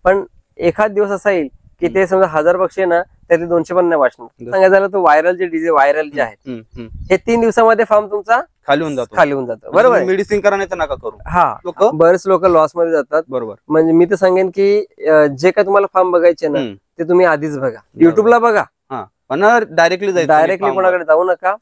पण एखाद दिवस असा येईल की ते समजा 1000 पक्षी ना त्यातले 200 पण नाही वाचणार. सांगायचं झालं तर व्हायरल जे डिझीज व्हायरल जे आहेत हे 3 दिवसामध्ये फार्म तुमचा खाली होऊन जातो. बरोबर, मेडिसिन करा नाही तर नका करू. हा, बरेच लोक लॉस मध्ये जातात. बरोबर, म्हणजे मी तर सांगेन की जे काय तुम्हाला फार्म बघायचे ना ते तुम्ही आधीच बघा, युट्यूबला बघा, पण डायरेक्टली कोणाकडे जाऊ नका.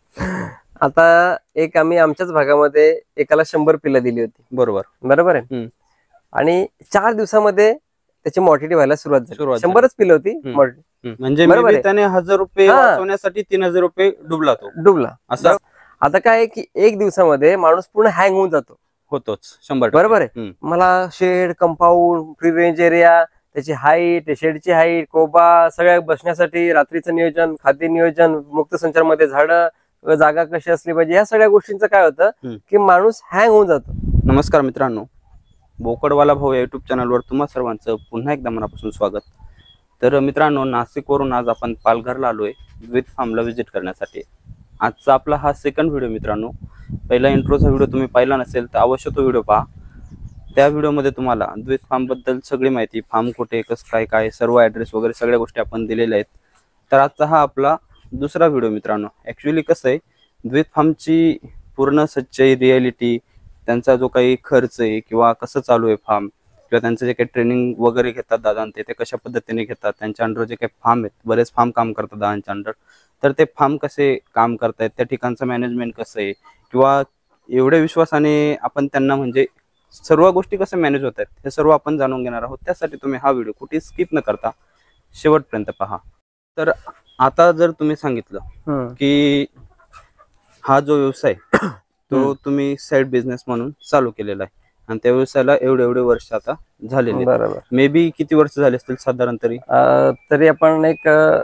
आता एक आम्ही आमच्याच भागामध्ये एकाला 100 पिल्लं दिली होती. बरोबर आहे. आणि 4 दिवसामध्ये त्याची मॉर्टिलिटी व्हायला सुरुवात झाली. 100च पिल्लं होती मॉर्टिलिटी. म्हणजे त्याने 1000 रुपये वाचवण्यासाठी 3000 रुपये डुबला असं. आता काय की 1 दिवसामध्ये माणूस पूर्ण हँग होऊन होतोच 100%. बरोबर आहे. मला shed, compound, free range area, त्याची हाईट, शेडची हाईट, कोबा, सगळ्या बसण्यासाठी रात्रीचं नियोजन, खाद्य नियोजन, मुक्त संचारमध्ये झाडं, जागा कशी असली पाहिजे, या सगळ्या गोष्टींचं काय होतं की माणूस हँग होऊन जातो. नमस्कार मित्रांनो, बोकडवाला भाऊ या युट्यूब चॅनलवर तुम्हा सर्वांचं पुन्हा एकदा मनापासून स्वागत. तर मित्रांनो, नाशिकवरून आज आपण पालघरला आलोय द्वित फार्मला व्हिजिट करण्यासाठी. आजचा आपला हा सेकंड व्हिडिओ मित्रांनो. पहिला इंट्रोचा व्हिडिओ तुम्ही पाहिला नसेल तर अवश्य तो व्हिडिओ पहा. त्या व्हिडिओमध्ये तुम्हाला द्वित फार्म बद्दल सगळी माहिती, फार्म कुठे, कसं काय सर्व ऍड्रेस वगैरे सगळ्या गोष्टी आपण दिलेल्या आहेत. तर आजचा हा आपला दुसरा व्हिडिओ मित्रांनो. ऍक्च्युली कसं आहे, द्वित फार्मची पूर्ण सच्चाई, रियालिटी, त्यांचा जो काही खर्च आहे किंवा कसं चालू आहे फार्म, किंवा त्यांचं जे काही ट्रेनिंग वगैरे घेतात दादा ते कशा पद्धतीने घेतात, त्यांच्या अंडर जे काही फार्म आहेत, बरेच फार्म काम करतात दादांच्या अंडर, तर ते फार्म कसे काम करतायत, त्या ठिकाणचं मॅनेजमेंट कसं आहे, किंवा एवढ्या विश्वासाने आपण त्यांना म्हणजे सर्व गोष्टी कशा मॅनेज होत आहेत हे सर्व आपण जाणून घेणार आहोत. त्यासाठी तुम्ही हा व्हिडिओ कुठे स्किप न करता शेवटपर्यंत पहा. तर आता जर तुम्ही सांगितलं की हा जो व्यवसाय तो तुम्ही साईड बिझनेस म्हणून चालू केलेला आहे आणि त्या व्यवसायाला एवढे वर्ष आता झालेले, बरोबर, मे बी किती वर्ष झाले असतील साधारण? तरी आपण एक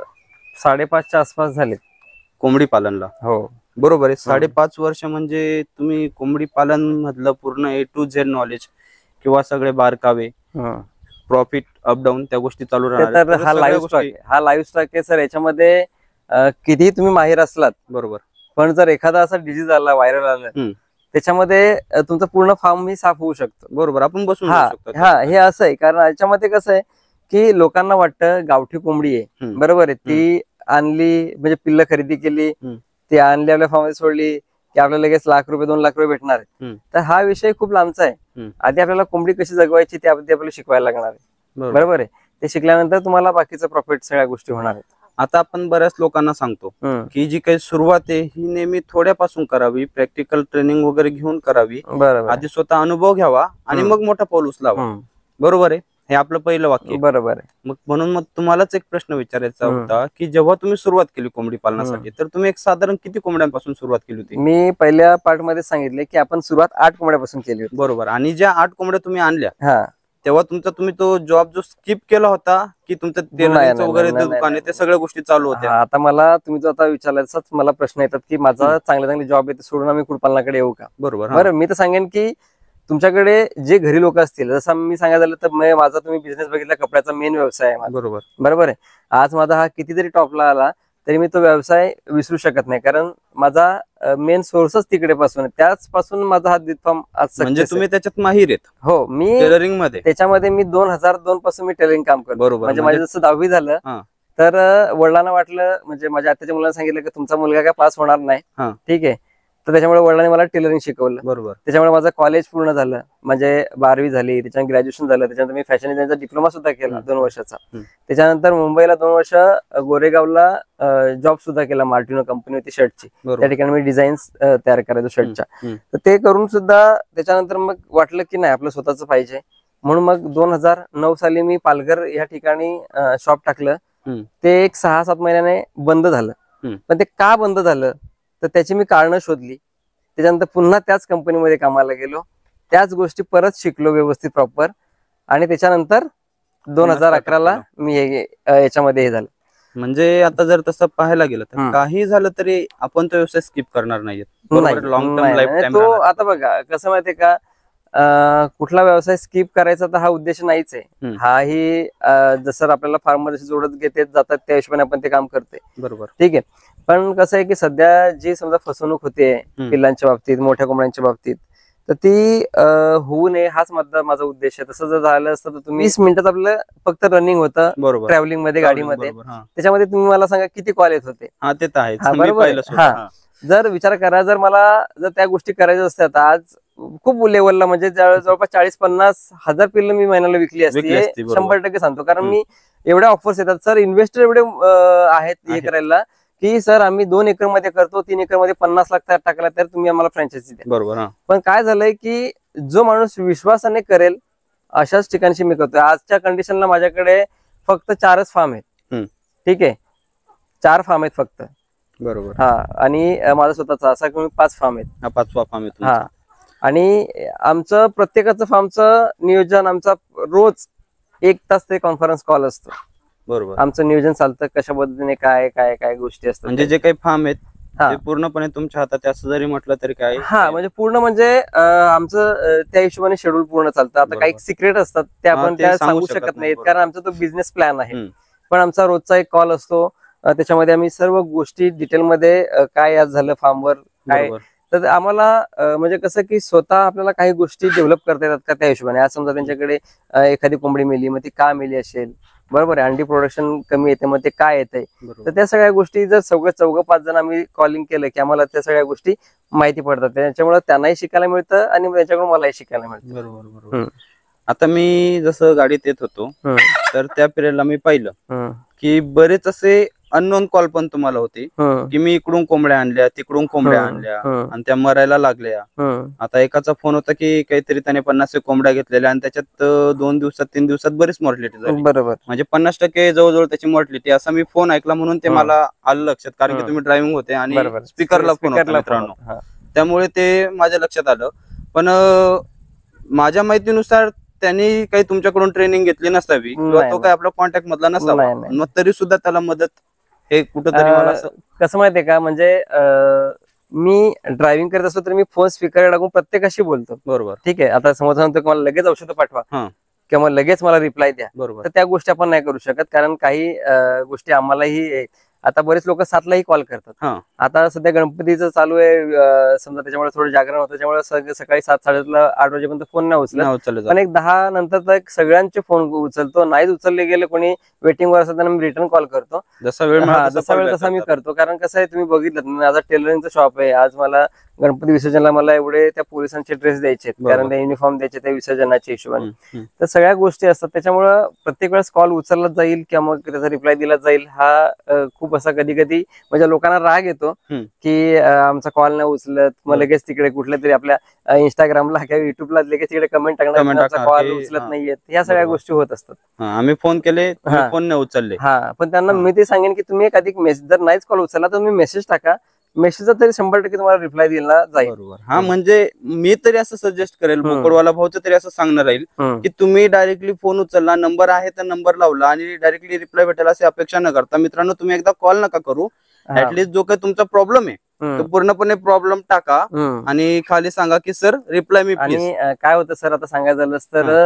5.5च्या आसपास झाले कोंबडी पालनला. हो बरोबर आहे. 5.5 वर्ष म्हणजे तुम्ही कोंबडी पालन मधलं पूर्ण A to Z नॉलेज किंवा सगळे बारकावे, प्रॉफिट, अपडाऊन, त्या गोष्टी चालू राहणार. हा लाईव्ह स्टॉक आहे सर. याच्यामध्ये कितीही तुम्ही माहीर असलात, बरोबर, पण जर एखादा असा डिजीज आला, व्हायरल आला, त्याच्यामध्ये तुमचं पूर्ण फार्म ही साफ होऊ शकतो. बरोबर, आपण बसून हे असं आहे. कारण याच्यामध्ये कसं आहे की लोकांना वाटतं गावठी कोंबडी आहे, बरोबर आहे, ती आणली म्हणजे पिल्ल खरेदी केली, ती आणली आपल्या फार्म मध्ये सोडली की आपल्याला लगेच ₹1,00,000 ₹2,00,000 भेटणार आहे. तर हा विषय खूप लांबचा आहे. आधी आपल्याला कोंबडी कशी जगवायची ते आपल्याला शिकवायला लागणार आहे. बरोबर आहे. ते शिकल्यानंतर तुम्हाला बाकीचं प्रॉफिट सगळ्या गोष्टी होणार आहेत. आता आपण बऱ्याच लोकांना सांगतो की जी काही सुरुवात आहे ही नेहमी थोड्यापासून करावी, प्रॅक्टिकल ट्रेनिंग वगैरे घेऊन करावी, आधी स्वतः अनुभव घ्यावा आणि मग मोठा पाऊल उचलावा. बरोबर आहे, हे आपलं पहिलं वाक्य. बरोबर आहे. म्हणून तुम्हालाच एक प्रश्न विचारायचा होता की जेव्हा तुम्ही सुरुवात केली कोंबडी पालनासाठी, तर तुम्ही एक साधारण किती कोंबड्यांपासून सुरुवात केली होती? मी पहिल्या पार्ट मध्ये सांगितले की आपण सुरुवात 8 कोंबड्यापासून केली होती. बरोबर. आणि ज्या 8 कोंबड्या तुम्ही आणल्या तेव्हा तुम्ही तो जॉब जो स्किप केला होता की तुमचं टेलरिंगचं वगैरे दुकान आहे, ते सगळ्या गोष्टी चालू होत्या? आता मला तुम्ही जो आता विचारलाच मला प्रश्न येतात की माझा चांगले जॉब आहे सोडून आम्ही कुक्कुटपालनाकडे येऊ का? बरं, मी तर सांगेन की तुमच्याकडे जे घरी लोक असतील, जसं मी सांगायचं झालं तर माझा तुम्ही बिझनेस बघितला, कपड्याचा मेन व्यवसाय आहे. बरोबर आहे. आज माझा हा कितीतरी टॉपला आला तरी मी तो व्यवसाय विसरू शकत नाही, कारण माझा मेन सोर्सच तिकडे पासून, त्याचपासून माझा हा द्वित फार्म आज. म्हणजे तुम्ही त्याच्यात माहिर आहेत? हो, मी टेलरिंग मध्ये, त्याच्यामध्ये मी 2002 पासून मी टेलरिंग काम करतो. बरोबर. म्हणजे माझं जसं 10वी झालं तर वडिलांना वाटलं, म्हणजे माझ्या आत्याच्या मुलांना सांगितलं की तुमचा मुलगा काय पास होणार नाही, ठीक आहे, तर त्याच्यामुळे वडिलांनी मला टेलरिंग शिकवलं. बरोबर. त्याच्यामुळे माझं कॉलेज पूर्ण झालं, म्हणजे 12वी झाली, त्याच्यानंतर ग्रॅज्युएशन झालं, त्याच्यानंतर मी फॅशन डिझाईनचा डिप्लोमा सुद्धा केला 2 वर्षाचा. त्याच्यानंतर मुंबईला 2 वर्ष गोरेगावला जॉब सुद्धा केला, मार्टिनो कंपनी होती शर्टची, त्या ठिकाणी मी डिझाईन्स तयार करायचो शर्टच्या. तर ते करून सुद्धा त्याच्यानंतर मग वाटलं की नाही आपलं स्वतःच पाहिजे, म्हणून मग 2009 साली मी पालघर या ठिकाणी शॉप टाकलं. ते एक 6-7 महिन्याने बंद झालं. पण ते का बंद झालं तर त्याची मी कारणं शोधली. त्याच्यानंतर पुन्हा त्याच कंपनीमध्ये कामाला गेलो, त्याच गोष्टी परत शिकलो व्यवस्थित प्रॉपर, आणि त्याच्यानंतर 2011ला मी याच्यामध्ये हे झालं. म्हणजे आता जर तसं पाहायला गेलं तर काही झालं तरी आपण तो व्यवसाय स्किप करणार नाहीये. लॉंग टर्म लाईफ टाइम तो. आता बघा कसं माहितीये का, कुठला व्यवसाय स्किप करायचा तर हा उद्देश नाहीच आहे. हाही जसं आपल्याला फार्मर जोडत घेते जातात त्या हिशोबाने आपण ते काम करते. बरोबर, ठीक आहे. पण कसं आहे की सध्या जी समजा फसवणूक होते पिल्लांच्या बाबतीत, मोठ्या कोंबड्यांच्या बाबतीत, तर ती होऊ नये हाच माझा उद्देश आहे. तसं जर झालं असतं तर तुम्ही 20 मिनिटात आपलं फक्त रनिंग होतं बरोबर, ट्रॅव्हलिंग मध्ये गाडीमध्ये. बरोबर, हा. त्याच्यामध्ये तुम्ही मला सांगा किती कॉल येत होते. हा ते तर आहे, हा, मी बरोबर आहे. पाहिलं स्वतः. जर विचार करा, जर मला जर त्या गोष्टी करायच्या असत्या तर आज खूप लेवलला म्हणजे जवळपास 40-50 हजार पिल्लं मी महिन्याला विकली असती, विकली असती, बरोबर. 100% सांगतो. कारण मी एवढ्या ऑफर्स येतात सर, इन्व्हेस्टर एवढे आहेत हे करायला की सर आम्ही 2 एकर मध्ये करतो, 3 एकर मध्ये 50 लाख टाकला तर तुम्ही आम्हाला फ्रँचायझी द्या. बरोबर, हा. पण काय झालंय की जो माणूस विश्वासाने करेल अशाच ठिकाणी मी करतोय. आजच्या कंडिशनला माझ्याकडे फक्त 4च फार्म आहेत. ठीक आहे, 4 फार्म आहेत फक्त. बरोबर, हा. आणि माझा स्वतःचा असा 5 फार्म आहेत. हा 5वा फार्म आहे हा. आणि आमचं प्रत्येकाचं फार्मचं नियोजन आमचा रोज 1 तास ते कॉन्फरन्स कॉल असतो. बरोबर, आमचं नियोजन चालतं कशा पद्धतीने काय काय काय गोष्टी असतात. म्हणजे जे काही फार्म आहेत ते पूर्णपणे तुमच्या हातात आहे असं जरी म्हटलं तरी काय. हा, म्हणजे पूर्ण म्हणजे आमचं त्या हिशोबाने शेड्यूल पूर्ण चालतं. आता काही सिक्रेट असतात ते आपण त्या सांगू शकत नाहीत कारण आमचा तो बिझनेस प्लॅन आहे. पण आमचा रोजचा एक कॉल असतो, त्याच्यामध्ये आम्ही सर्व गोष्टी डिटेलमध्ये काय आज झालं फार्मवर काय. तर आम्हाला म्हणजे कसं की स्वतः आपल्याला काही गोष्टी डेव्हलप करता येतात का त्या हिशोबाने. आज समजा त्यांच्याकडे एखादी कोंबडी मेली, मग ती का मेली असेल, बरोबर आहे, अंडी प्रोडक्शन कमी येते, मग ते काय येते. तर त्या सगळ्या गोष्टी जर 4-5 जण आम्ही कॉलिंग केलं की आम्हाला त्या सगळ्या गोष्टी माहिती पडतात. त्याच्यामुळे त्यांनाही शिकायला मिळतं आणि त्याच्याकडून मलाही शिकायला मिळतं. बरोबर, बरोबर. आता मी जसं गाडीत येत होतो तर त्या पिरियडला मी पाहिलं की बरेच असे अननोन कॉल पण तुम्हाला होते की मी इकडून कोंबड्या आणल्या, तिकडून कोंबड्या आणल्या आणि त्या मरायला लागल्या. आता एकाचा फोन होता की काहीतरी त्याने 50 कोंबड्या घेतलेल्या आणि त्याच्यात 2 दिवसात 3 दिवसात बरीच मॉर्टिलिटी झाली. बरोबर, म्हणजे 50% जवळजवळ त्याची मॉर्टिलिटी. असा मी फोन ऐकला म्हणून ते मला आलं लक्षात, कारण की तुम्ही ड्रायव्हिंग होते आणि स्पीकरला फोन होता मित्रांनो, त्यामुळे ते माझ्या लक्षात आलं. पण माझ्या माहितीनुसार त्यांनी काही तुमच्याकडून ट्रेनिंग घेतली नसावी किंवा तो काही आपला कॉन्टॅक्ट मधला नसावा, मग तरी सुद्धा त्याला मदत हे कुठंतरी मला कसं माहितीये का, म्हणजे मी ड्रायव्हिंग करत असतो तर मी फोन स्पीकर टाकून प्रत्येकाशी बोलतो. बरोबर, ठीक आहे. आता समोर सांगतो की मला लगेच औषधं पाठवा किंवा लगेच मला रिप्लाय द्या, तर त्या गोष्टी आपण नाही करू शकत. कारण काही गोष्टी आम्हालाही, आता बरेच लोक 7लाही कॉल करतात. आता सध्या गणपतीचं चालू आहे समजा, त्याच्यामुळे थोडं जागरण होतं, त्याच्यामुळे सकाळी 7-7:30 8 वाजेपर्यंत फोन नाही उचलत. पण एक 10 नंतर तर सगळ्यांचे फोन उचलतो. नाहीच उचलले गेले कोणी वेटिंगवर असं त्यांना मी रिटर्न कॉल करतो. जसा वेळ तसा मी करतो. कारण कसं आहे, तुम्ही बघितलं माझा टेलरिंगचं शॉप आहे. आज मला गणपती विसर्जनाला मला एवढे त्या पोलिसांचे ड्रेस द्यायचे, कारण ते युनिफॉर्म द्यायचे त्या विसर्जनाच्या हिशोबाने. तर सगळ्या गोष्टी असतात, त्याच्यामुळं प्रत्येक वेळेस कॉल उचलला जाईल किंवा मग त्याचा रिप्लाय दिला जाईल हा खूप असा कधी कधी म्हणजे लोकांना राग येतो की आमचा कॉल नाही उचलत. मग लगेच तिकडे कुठल्या तरी आपल्या इंस्टाग्रामला किंवा युट्यूबला लगेच तिकडे कमेंट टाकणार कॉल उचलत नाहीयेत. ह्या सगळ्या गोष्टी होत असतात. आम्ही फोन केले, फोन नाही उचलले. पण त्यांना मी ते सांगेन की तुम्ही एक अधिक मेसेज, जर नाहीच कॉल उचलला तर तुम्ही मेसेज टाका. मेसेजचा तरी 100% तुम्हाला रिप्लाय दिला जाईल. हा, म्हणजे मी तरी असं सजेस्ट करेल, बोकडवाला भाऊचं तरी असं सांगणार राहील की तुम्ही डायरेक्टली फोन उचलला, नंबर आहे तर नंबर लावला आणि डायरेक्टली रिप्लाय भेटेल अशी अपेक्षा न करता मित्रांनो तुम्ही एकदा कॉल नका करू. ऍटलीस्ट जो काही तुमचा प्रॉब्लेम आहे तो पूर्णपणे प्रॉब्लेम टाका आणि खाली सांगा की सर रिप्लाय मी. आणि काय होतं सर, आता सांगायचं झालं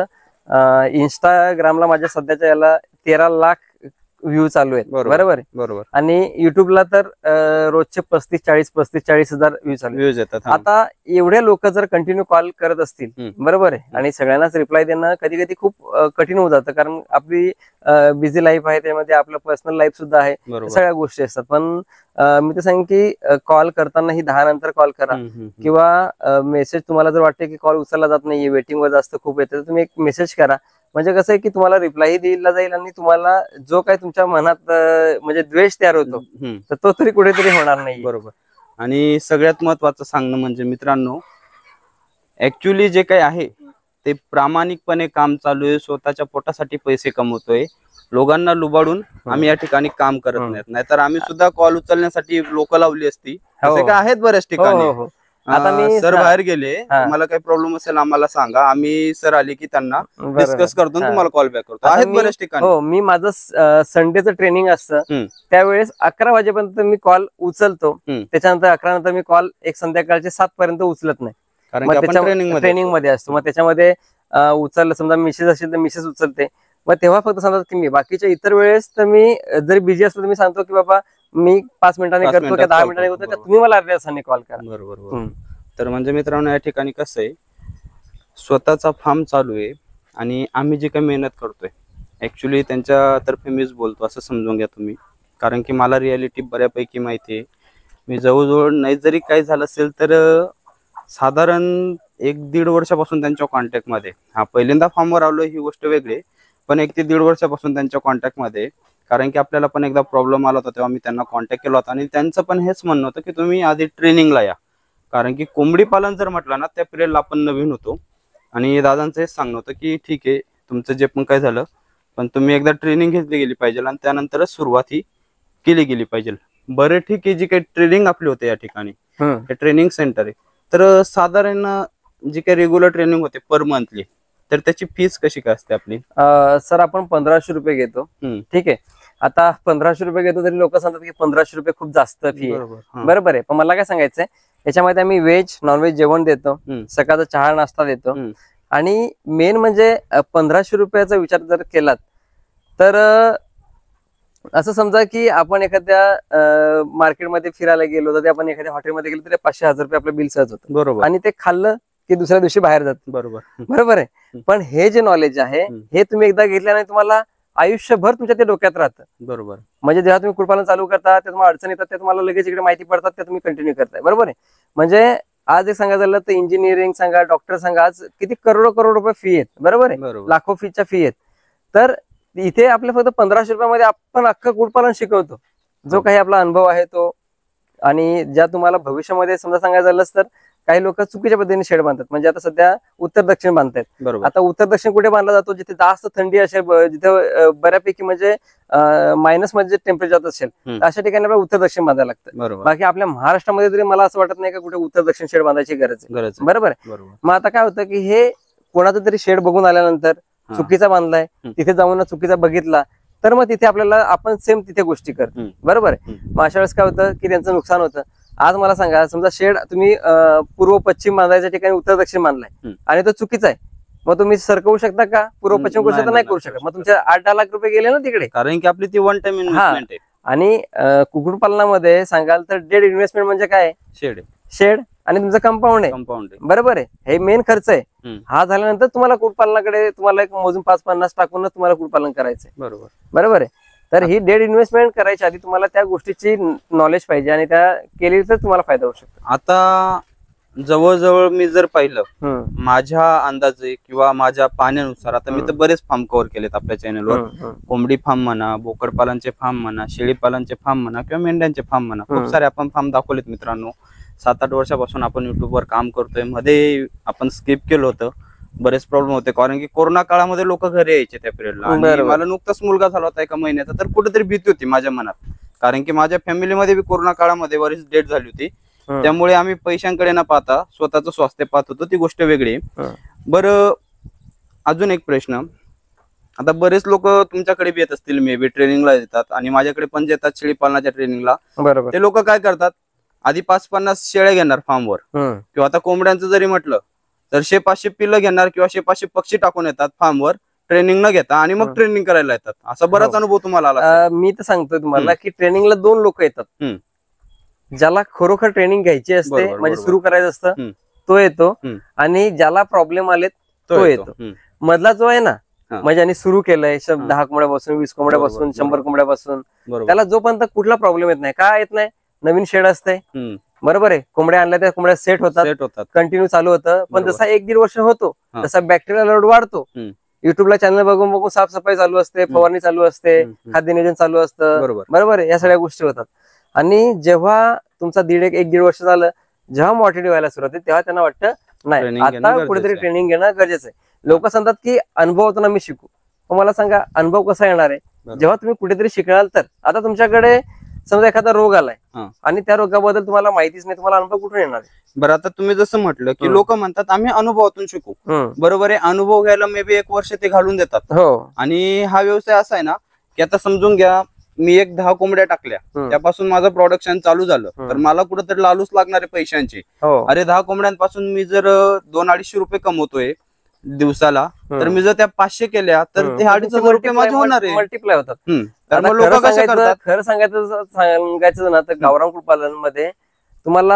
तर इंस्टाग्रामला माझ्या सध्याच्या याला 13 लाख व्ह्यू चालू आहेत. बरोबर. आणि युट्यूबला तर रोजचे 35-40 हजार व्ह्यू चालू येतात. आता एवढे लोक जर कंटिन्यू कॉल करत असतील, बरोबर आहे, आणि सगळ्यांनाच रिप्लाय देणं कधी कधी खूप कठीण होऊन जातं. कारण आपली बिझी लाईफ आहे, त्यामध्ये आपलं पर्सनल लाईफ सुद्धा आहे, सगळ्या गोष्टी असतात. पण मी तर सांगेन की कॉल करतानाही 10 नंतर कॉल करा किंवा मेसेज तुम्हाला जर वाटते की कॉल उचलला जात नाहीये, वेटिंगवर जास्त खूप येते, तर तुम्ही एक मेसेज करा. म्हणजे कसं आहे की तुम्हाला रिप्लायही दिला जाईल आणि तुम्हाला जो काही तुमच्या मनात म्हणजे द्वेष तयार होतो तर तो तरी कुठेतरी होणार नाही. बरोबर. आणि सगळ्यात महत्वाचं सांगणं म्हणजे मित्रांनो, ऍक्च्युली जे काही आहे ते प्रामाणिकपणे काम चालू आहे, स्वतःच्या पोटासाठी पैसे कमवतोय, लोकांना लुबाडून आम्ही या ठिकाणी काम करत नाहीतर आम्ही सुद्धा कॉल उचलण्यासाठी लोक लावली असती. असे काय आहेत बऱ्याच ठिकाणी. आता मी सर बाहेर गेले, मला काही प्रॉब्लेम असेल आम्हाला सांगा, आम्ही सर आले की त्यांना डिस्कस करतो, तुम्हाला कॉल बॅक करतो. आहेत बऱ्याच ठिकाणी. हो, मी माझं संडेचं ट्रेनिंग असतं त्यावेळेस 11 वाजेपर्यंत मी कॉल उचलतो. त्याच्यानंतर 11 नंतर मी कॉल एक संध्याकाळचे 7 पर्यंत उचलत नाही, कारण ट्रेनिंग मध्ये असतो. मग त्याच्यामध्ये उचललं समजा मेसेज असेल तर मेसेज उचलते. मग तेव्हा फक्त सांगतात की मी बाकीच्या इतर वेळेस तर मी जरी बिझी असलो तर मी सांगतो की बाबा मी 5 मिनिटांनी करतो किंवा 10 मिनिटांनी करतो, तुम्ही मला अर्ध्या तासाने कॉल करा. बरोबर. तर म्हणजे मित्रांनो या ठिकाणी कसं आहे स्वतःचा फार्म चालू आहे आणि आम्ही जी काही मेहनत करतोय ऍक्च्युली त्यांच्यातर्फे मीच बोलतो असं समजून घ्या तुम्ही, कारण की मला रियालिटी बऱ्यापैकी माहिती आहे. मी जवळजवळ नाही जरी काही झालं असेल तर साधारण 1-1.5 वर्षापासून त्यांच्या कॉन्टॅक्टमध्ये, हा पहिल्यांदा फार्मवर आलो ही गोष्ट वेगळी, पण 1 ते 1.5 वर्षापासून त्यांच्या कॉन्टॅक्टमध्ये, कारण की आपल्याला पण एकदा प्रॉब्लेम आला होता तेव्हा मी त्यांना कॉन्टॅक्ट केला होता आणि त्यांचं पण हेच म्हणणं होतं की तुम्ही आधी ट्रेनिंगला या, कारण की कोंबडी पालन जर म्हटलं ना त्या पिरियडला आपण नवीन होतो. आणि दादांचं हेच सांगणं होतं की ठीक आहे तुमचं जे पण काय झालं पण तुम्ही एकदा ट्रेनिंग घेतली गेली पाहिजे आणि त्यानंतरच सुरुवात ही केली गेली पाहिजे. बरं ठीक आहे, जी काही ट्रेनिंग आपली होते या ठिकाणी हे ट्रेनिंग सेंटर आहे, तर साधारण जी काही रेग्युलर ट्रेनिंग होते पर मंथली, तर त्याची फीस कशी काय असते आपली? सर आपण 1500 रुपये घेतो. ठीक आहे. आता 1500 रुपये घेतो तरी लोक सांगतात की 1500 रुपये खूप जास्त फी आहे. बरोबर आहे, पण मला काय सांगायचंय, याच्यामध्ये आम्ही व्हेज नॉनव्हेज जेवण देतो, सकाळचा चहा नाश्ता देतो आणि मेन म्हणजे 1500 रुपयाचा विचार जर केलात तर असं समजा की आपण एखाद्या मार्केटमध्ये फिरायला गेलो तर आपण एखाद्या हॉटेलमध्ये गेलो तरी 500-1000 रुपये आपलं बिल सहज होतं. बरोबर. आणि ते खाल्लं की दुसऱ्या दिवशी बाहेर जात. बरोबर आहे. पण हे जे नॉलेज आहे हे तुम्ही एकदा घेतल्याने तुम्हाला आयुष्यभर तुमच्या ते डोक्यात राहतं. बरोबर. म्हणजे जेव्हा तुम्ही कुक्कुटपालन चालू करता ते तुम्हाला अडचण येतात, ते तुम्हाला लगेच इकडे माहिती पडतात, ते तुम्ही कंटिन्यू करताय. बरोबर आहे. म्हणजे आज एक सांगायचं झालं तर इंजिनिअरिंग सांगा, डॉक्टर सांगा, आज किती करोड रुपये फी आहेत. बरोबर आहे. लाखो फीच्या फी आहेत. तर इथे आपल्या फक्त 1500 रुपयामध्ये आपण अख्खं कुक्कुटपालन शिकवतो, जो काही आपला अनुभव आहे तो. आणि ज्या तुम्हाला भविष्यामध्ये समजा सांगायचं झालंच तर काही लोक चुकीच्या पद्धतीने शेड बांधतात. म्हणजे आता सध्या उत्तर दक्षिण बांधतायत. आता उत्तर दक्षिण कुठे बांधला जातो, जिथे जास्त थंडी असेल, जिथे बऱ्यापैकी म्हणजे मायनस मध्ये टेम्परेचर असेल अशा ठिकाणी आपल्याला उत्तर दक्षिण बांधायला लागतं. बाकी आपल्या महाराष्ट्रामध्ये तरी मला असं वाटत नाही का कुठे उत्तर दक्षिण शेड बांधायची गरज आहे. बरोबर आहे. मग आता काय होतं की हे कोणाचं तरी शेड बघून आल्यानंतर चुकीचा बांधलाय, तिथे जाऊन चुकीचा बघितला तर मग तिथे आपल्याला आपण सेम तिथे गोष्टी करतो. बरोबर आहे. मग अशा वेळेस काय होतं की त्यांचं नुकसान होतं. आज मला सांगा, समजा शेड तुम्ही पूर्व पश्चिम बांधायच्या ठिकाणी उत्तर दक्षिण बांधलाय आणि तो चुकीचा आहे, मग तुम्ही सरकवू शकता का? पूर्व पश्चिम करू शकता? नाही करू शकत. मग तुमचे 8-10 लाख रुपये गेले ना तिकडे, कारण की आपली ती वन टाइम इन्व्हेस्टमेंट आहे. आणि कुक्कुटपालनामध्ये सांगाल तर डेड इन्व्हेस्टमेंट म्हणजे काय? शेड आणि तुमचं कंपाऊंड आहे. बरोबर आहे. हे मेन खर्च आहे. हा झाल्यानंतर तुम्हाला कुक्कुटपालनाकडे तुम्हाला एक मोजून 5-50 टाकूनच तुम्हाला कुक्कुटपालन करायचंय. बरोबर आहे. तर ही डेड इन्व्हेस्टमेंट करायची आधी तुम्हाला त्या गोष्टीची नॉलेज पाहिजे आणि त्या केली तर तुम्हाला फायदा होऊ शकतो. आता जवळजवळ मी जर पाहिलं माझ्या अंदाजे किंवा माझ्या पाहण्यानुसार, आता मी तर बरेच फार्म कव्हर केलेत आपल्या चॅनलवर. कोंबडी फार्म म्हणा, बोकडपालनचे फार्म म्हणा, शेळीपालनचे फार्म म्हणा किंवा मेंढ्यांचे फार्म म्हणा, खूप सारे आपण फार्म दाखवलेत मित्रांनो. 7-8 वर्षापासून आपण युट्यूबवर काम करतोय. मध्ये आपण स्किप केलं होतं, बरेच प्रॉब्लेम होते, कारण की कोरोना काळामध्ये लोक घरी यायचे त्या पिरियडला. आणि मला नुकताच मुलगा झाला होता 1 महिन्याचा, तर कुठेतरी भीती होती माझ्या मनात, कारण की माझ्या फॅमिलीमध्ये बी कोरोना काळामध्ये बरीच डेथ झाली होती. त्यामुळे आम्ही पैशांकडे न पाहता स्वतःचं स्वास्थ्य पाहत होतो, ती गोष्ट वेगळी. बरं, अजून एक प्रश्न. आता बरेच लोक तुमच्याकडे बी येत असतील, मे बी ट्रेनिंगला येतात आणि माझ्याकडे पण येतात शेळीपालनाच्या ट्रेनिंगला. ते लोक काय करतात, आधी 5-50 शेळ्या घेणार फार्मवर, किंवा आता कोंबड्यांचं जरी म्हटलं तर 100-500 पिल्लं घेणार किंवा 100-500 पक्षी टाकून येतात फार्मवर ट्रेनिंग न घेता, आणि मग ट्रेनिंग करायला येतात. असा बराच अनुभव तुम्हाला आला. मी तर सांगतोय तुम्हाला की ट्रेनिंगला 2 लोक येतात. ज्याला खरोखर ट्रेनिंग घ्यायची असते, म्हणजे सुरू करायचं असतं, तो येतो, आणि ज्याला प्रॉब्लेम आलेत तो येतो. मधला जो आहे ना, म्हणजे आणि सुरू केलंय 10 कोंबड्यापासून, 20 कोंबड्यापासून, 100 कोंबड्यापासून, त्याला जोपर्यंत कुठला प्रॉब्लेम येत नाही. का येत नाही? नवीन शेड असते. बरोबर आहे. कोंबड्या आणल्या त्या कोंबड्या सेट होतात, कंटिन्यू चालू होतं. पण जसा 1-1.5 वर्ष होतो तसा बॅक्टेरिया लोड वाढतो. युट्यूबला चॅनल बघून बघून साफसफाई चालू असते, फवारणी चालू असते, खाद्य नियोजन चालू असतं. बरोबर आहे. या सगळ्या गोष्टी होतात. आणि जेव्हा तुमचा 1.5 वर्ष झालं, जेव्हा मॉर्टिलिटी व्हायला सुरुवात होते, तेव्हा त्यांना वाटतं नाही आता कुठेतरी ट्रेनिंग घेणं गरजेचं आहे. लोक सांगतात की अनुभवातून आम्ही शिकू. पण मला सांगा, अनुभव कसा येणार आहे? जेव्हा तुम्ही कुठेतरी शिकणार. तर आता तुमच्याकडे समजा एखादा रोग आलाय आणि त्या रोगाबद्दल तुम्हाला माहितीच नाही, तुम्हाला अनुभव कुठून येणार आहे? बरं, आता तुम्ही जसं म्हटलं की लोक म्हणतात आम्ही अनुभवातून शिकू. बरोबर आहे. अनुभव घ्यायला मे बी 1 वर्ष ते घालून देतात. आणि हा व्यवसाय असा आहे ना की आता समजून घ्या, मी 10 कोंबड्या टाकल्या, त्यापासून माझं प्रोडक्शन चालू झालं, तर मला कुठेतरी लालूच लागणार आहे पैशांची. अरे 10 कोंबड्यांपासून मी जर 200-250 रुपये कमवतोय दिवसाला, तर मी जर त्या 500 केल्या तर ते 250,000 रुपये माझे होणार आहे, मल्टिप्लाय होतात. तर मग लोक कसं करतात? खरं सांगायचं ना तर गावरान कुक्कुटपालन मध्ये तुम्हाला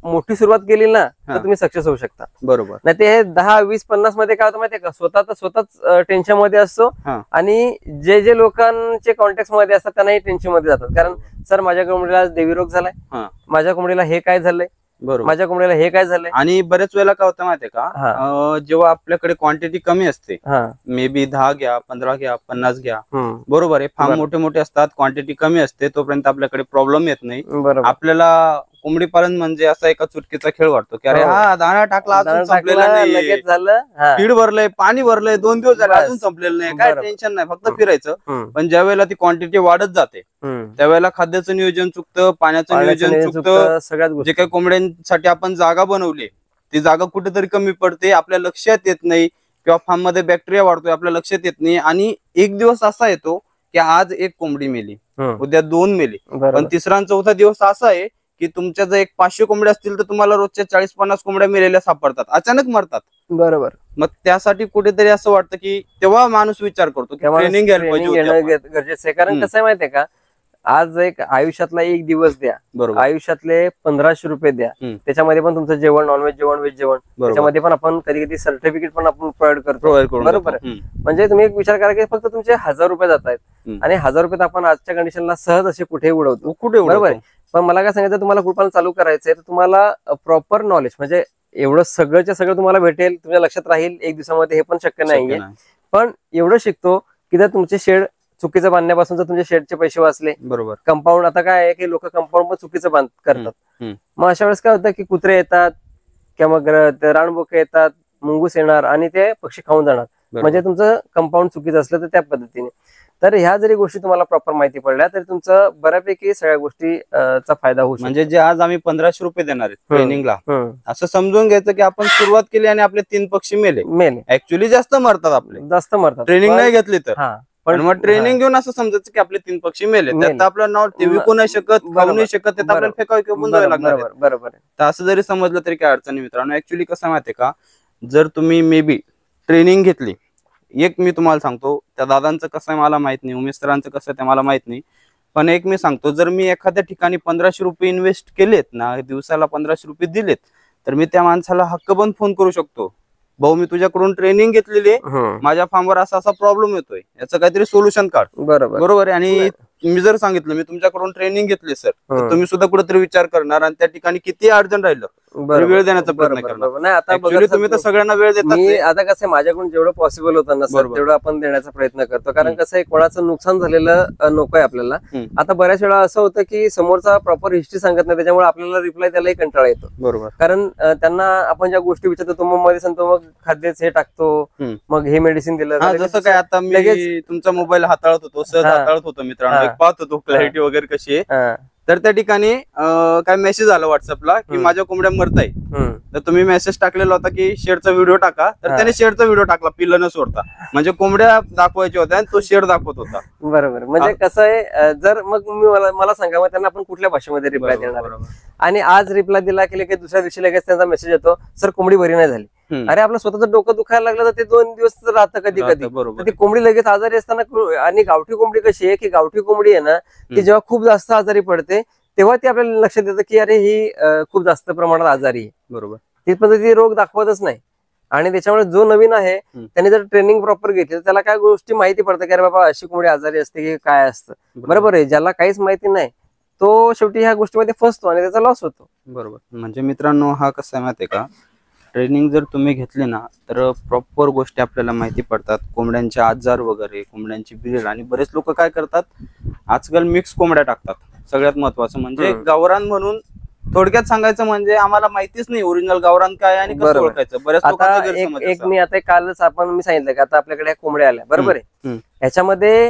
मोठी सुरुवात केली ना तर तुम्ही सक्सेस होऊ शकता. बरोबर. नाही ते 10, 20, 50 मध्ये काय होतं माहितीये का, स्वतःच टेन्शन मध्ये असतो आणि जे लोकांचे कॉन्टॅक्ट मध्ये असतात त्यांनाही टेन्शन मध्ये जातात. कारण सर माझ्या कोंबडीला देवीरोग झालाय, माझ्या कोंबडीला हे काय झालंय, माझ्या कोंबडीला हे काय झालंय. आणि बरेच वेळेला काय होतं माहितीये का, जेव्हा आपल्याकडे क्वांटिटी कमी असते, मे बी 10 घ्या, 15 घ्या, 50 घ्या, बरोबर आहे, फार्म मोठे मोठे असतात, क्वांटिटी कमी असते, तोपर्यंत आपल्याकडे प्रॉब्लेम येत नाही. आपल्याला कोंबडी पालन म्हणजे असा एका चुटकीचा खेळ वाटतो की अरे हा दाणा टाकला अजून संपलेला नाही, लगेच झालं, फीड भरलंय, पाणी भरलंय, 2 दिवस झाले अजून संपलेलं नाही, काय टेन्शन नाही, फक्त फिरायचं. पण ज्या वेळेला ती क्वांटिटी वाढत जाते त्यावेळेला खाद्याचं नियोजन चुकतं, पाण्याचं नियोजन चुकतं, सगळ्यात जे काही कोंबड्यांसाठी आपण जागा बनवली ती जागा कुठेतरी कमी पडते, आपल्या लक्षात येत नाही, किंवा फार्म मध्ये बॅक्टेरिया वाढतोय आपल्या लक्षात येत नाही. आणि एक दिवस असा येतो की आज एक कोंबडी मेली, उद्या 2 मेली, पण तिसरा आणि चौथा दिवस असा आहे की तुमच्या जर 500 कोंबड्या असतील तर तुम्हाला रोजच्या 40-50 कोंबड्या मेलेल्या सापडतात, अचानक मरतात. बरोबर. मग त्यासाठी कुठेतरी असं वाटतं की तेव्हा माणूस विचार करतो की ट्रेनिंग घ्यायला पाहिजे, गरजेचं आहे. कारण कसं आहे माहितीये का, आज एक आयुष्यातला एक दिवस द्या, बरोबर, आयुष्यातले 1500 रुपये द्या, त्याच्यामध्ये पण तुमचं जेवण, नॉनव्हेज जेवण, व्हेज जेवण, त्याच्यामध्ये पण आपण कधी कधी सर्टिफिकेट पण आपण प्रोव्हाइड करतो, बरोबर. म्हणजे तुम्ही एक विचार करा की फक्त तुमचे 1000 रुपये जात आहेत आणि 1000 रुपये आपण आजच्या कंडिशनला सहज असे कुठेही उडवतो, बरोबर. पण मला काय सांगायचं, तुम्हाला कुठपासून चालू करायचंय तर तुम्हाला प्रॉपर नॉलेज, म्हणजे एवढं सगळंच्या सगळं तुम्हाला भेटेल, तुमच्या लक्षात राहील एक दिवसामध्ये, हे पण शक्य नाहीये. पण एवढं शिकतो की जर तुमचे शेड चुकीचं बांधण्यापासून जर तुमचे शेडचे पैसे वाचले, बरोबर. कंपाऊंड, आता काय आहे की लोक कंपाऊंड पण चुकीचं करतात, मग अशा वेळेस काय होतं की कुत्रे येतात किंवा मग रानबोके येतात, मुंगूस येणार आणि ते पक्षी खाऊन जाणार, म्हणजे तुमचं कंपाऊंड चुकीचं असलं तर त्या पद्धतीने. तर ह्या जरी गोष्टी तुम्हाला प्रॉपर माहिती पडल्या तरी तुमचं बऱ्यापैकी सगळ्या गोष्टीचा फायदा होऊ शकतो. म्हणजे जे आज आम्ही 1500 रुपये देणार आहेत ट्रेनिंगला, असं समजून घ्यायचं की आपण सुरुवात केली आणि आपले 3 पक्षी मेले. ऍक्च्युअली जास्त मरतात, आपले जास्त मरतात ट्रेनिंग नाही घेतली तर. पण मग ट्रेनिंग घेऊन असं समजायचं की आपले 3 पक्षी मेले, त्यात आपलं नाव ते विकू नाही शकत, खाऊ नाही शकत, त्यात आपल्याला फेकावं किंवा बुंदावे लागणार, बरोबर. तर असं जरी समजलं तरी काय अडचणी मित्रांनो. ऍक्च्युली कसं माहितीये का, जर तुम्ही मे बी ट्रेनिंग घेतली, एक मी तुम्हाला सांगतो, त्या दादांचं कसं आहे मला माहित नाही, उमेश सरांचं कसं आहे ते मला माहित नाही, पण एक मी सांगतो, जर मी एखाद्या ठिकाणी 1500 रुपये इन्व्हेस्ट केलेत ना, दिवसाला 1500 रुपये दिलेत, तर मी त्या माणसाला हक्क बंद फोन करू शकतो, भाऊ मी तुझ्याकडून ट्रेनिंग घेतलेली आहे, माझ्या फार्मवर असा असा प्रॉब्लेम येतोय, याचं काहीतरी सोल्युशन काढ, बरोबर आहे. आणि मी जर सांगितलं मी तुमच्याकडून ट्रेनिंग घेतली सर, तर तुम्ही सुद्धा कुठेतरी विचार करणार आणि त्या ठिकाणी किती अडचण राहिलं वेळ देण्याचा प्रयत्न करणार. नाही आता तुम्ही तर सगळ्यांना वेळ देतात, आता कसं आहे माझ्याकडून जेवढं पॉसिबल होतं ना सर तेवढं आपण देण्याचा प्रयत्न करतो. कारण कसं आहे, कोणाचं नुकसान झालेलं नकोय आपल्याला. आता बऱ्याच वेळा असं होतं की समोरचा प्रॉपर हिस्ट्री सांगत नाही, त्याच्यामुळे आपल्याला रिप्लाय द्यायलाही कंटाळा येतो, बरोबर. कारण त्यांना आपण ज्या गोष्टी विचारतो, तो मग मध्ये सांगतो मग खाद्यच हे टाकतो, मग हे मेडिसिन दिलं, जसं काय आता मी तुमचा मोबाईल हाताळत होतो, सहज हाताळत होतो मित्रांनो, पाहत होतो क्लॅरिटी वगैरे कशी आहे, तर त्या ठिकाणी काय मेसेज आला व्हॉट्सअपला की माझ्या कोंबड्या मरताय, तर तुम्ही मेसेज टाकलेला होता की शेडचा व्हिडिओ टाका, तर त्याने शेडचा व्हिडिओ टाकला पिल्लं न सोडता, म्हणजे कोंबड्या दाखवायच्या होत्या आणि तो शेड दाखवत होता, बरोबर. म्हणजे कसं आहे, जर मग मला सांगा मग त्यांना आपण कुठल्या भाषेमध्ये रिप्लाय देणार, आणि आज रिप्लाय दिला की लगेच दुसऱ्या दिवशी लगेच त्यांचा मेसेज येतो सर कोंबडी बरी नाही झाली. अरे आपलं स्वतःचं डोकं दुखायला लागलं तर ते 2 दिवस राहतं कधी कधी, ती कोंबडी लगेच आजारी असताना. आणि गावठी कोंबडी कशी आहे की गावठी कोंबडी आहे ना, की जेव्हा खूप जास्त आजारी पडते तेव्हा ती आपल्याला लक्षात येतं की अरे ही खूप जास्त प्रमाणात आजारी आहे, बरोबर. ती पद्धती रोग दाखवतच नाही. आणि त्याच्यामुळे जो नवीन आहे त्याने जर ट्रेनिंग प्रॉपर घेतली तर त्याला काय गोष्टी माहिती पडतं की अरे बाबा अशी कोंबडी आजारी असते की काय असतं, बरोबर आहे. ज्याला काहीच माहिती नाही तो शेवटी ह्या गोष्टीमध्ये फसतो आणि त्याचा लॉस होतो, बरोबर. म्हणजे मित्रांनो हा कसं आहे माहितीये का, ट्रेनिंग जर तुम्ही घेतली ना तर प्रॉपर गोष्टी आपल्याला माहिती पडतात, कोंबड्यांचे आजार वगैरे, कोंबड्यांची ब्रीड. आणि बरेच लोक काय करतात आजकाल मिक्स कोंबड्या टाकतात. सगळ्यात महत्वाचं म्हणजे गावरान म्हणून, थोडक्यात सांगायचं म्हणजे आम्हाला माहितीच नाही ओरिजिनल गावरान काय आणि कसं ओळखायचं. बऱ्याच लोकांचा मी आता कालच मी सांगितलं की आता आपल्याकडे कोंबड्या आल्या, बरोबर आहे. ह्याच्यामध्ये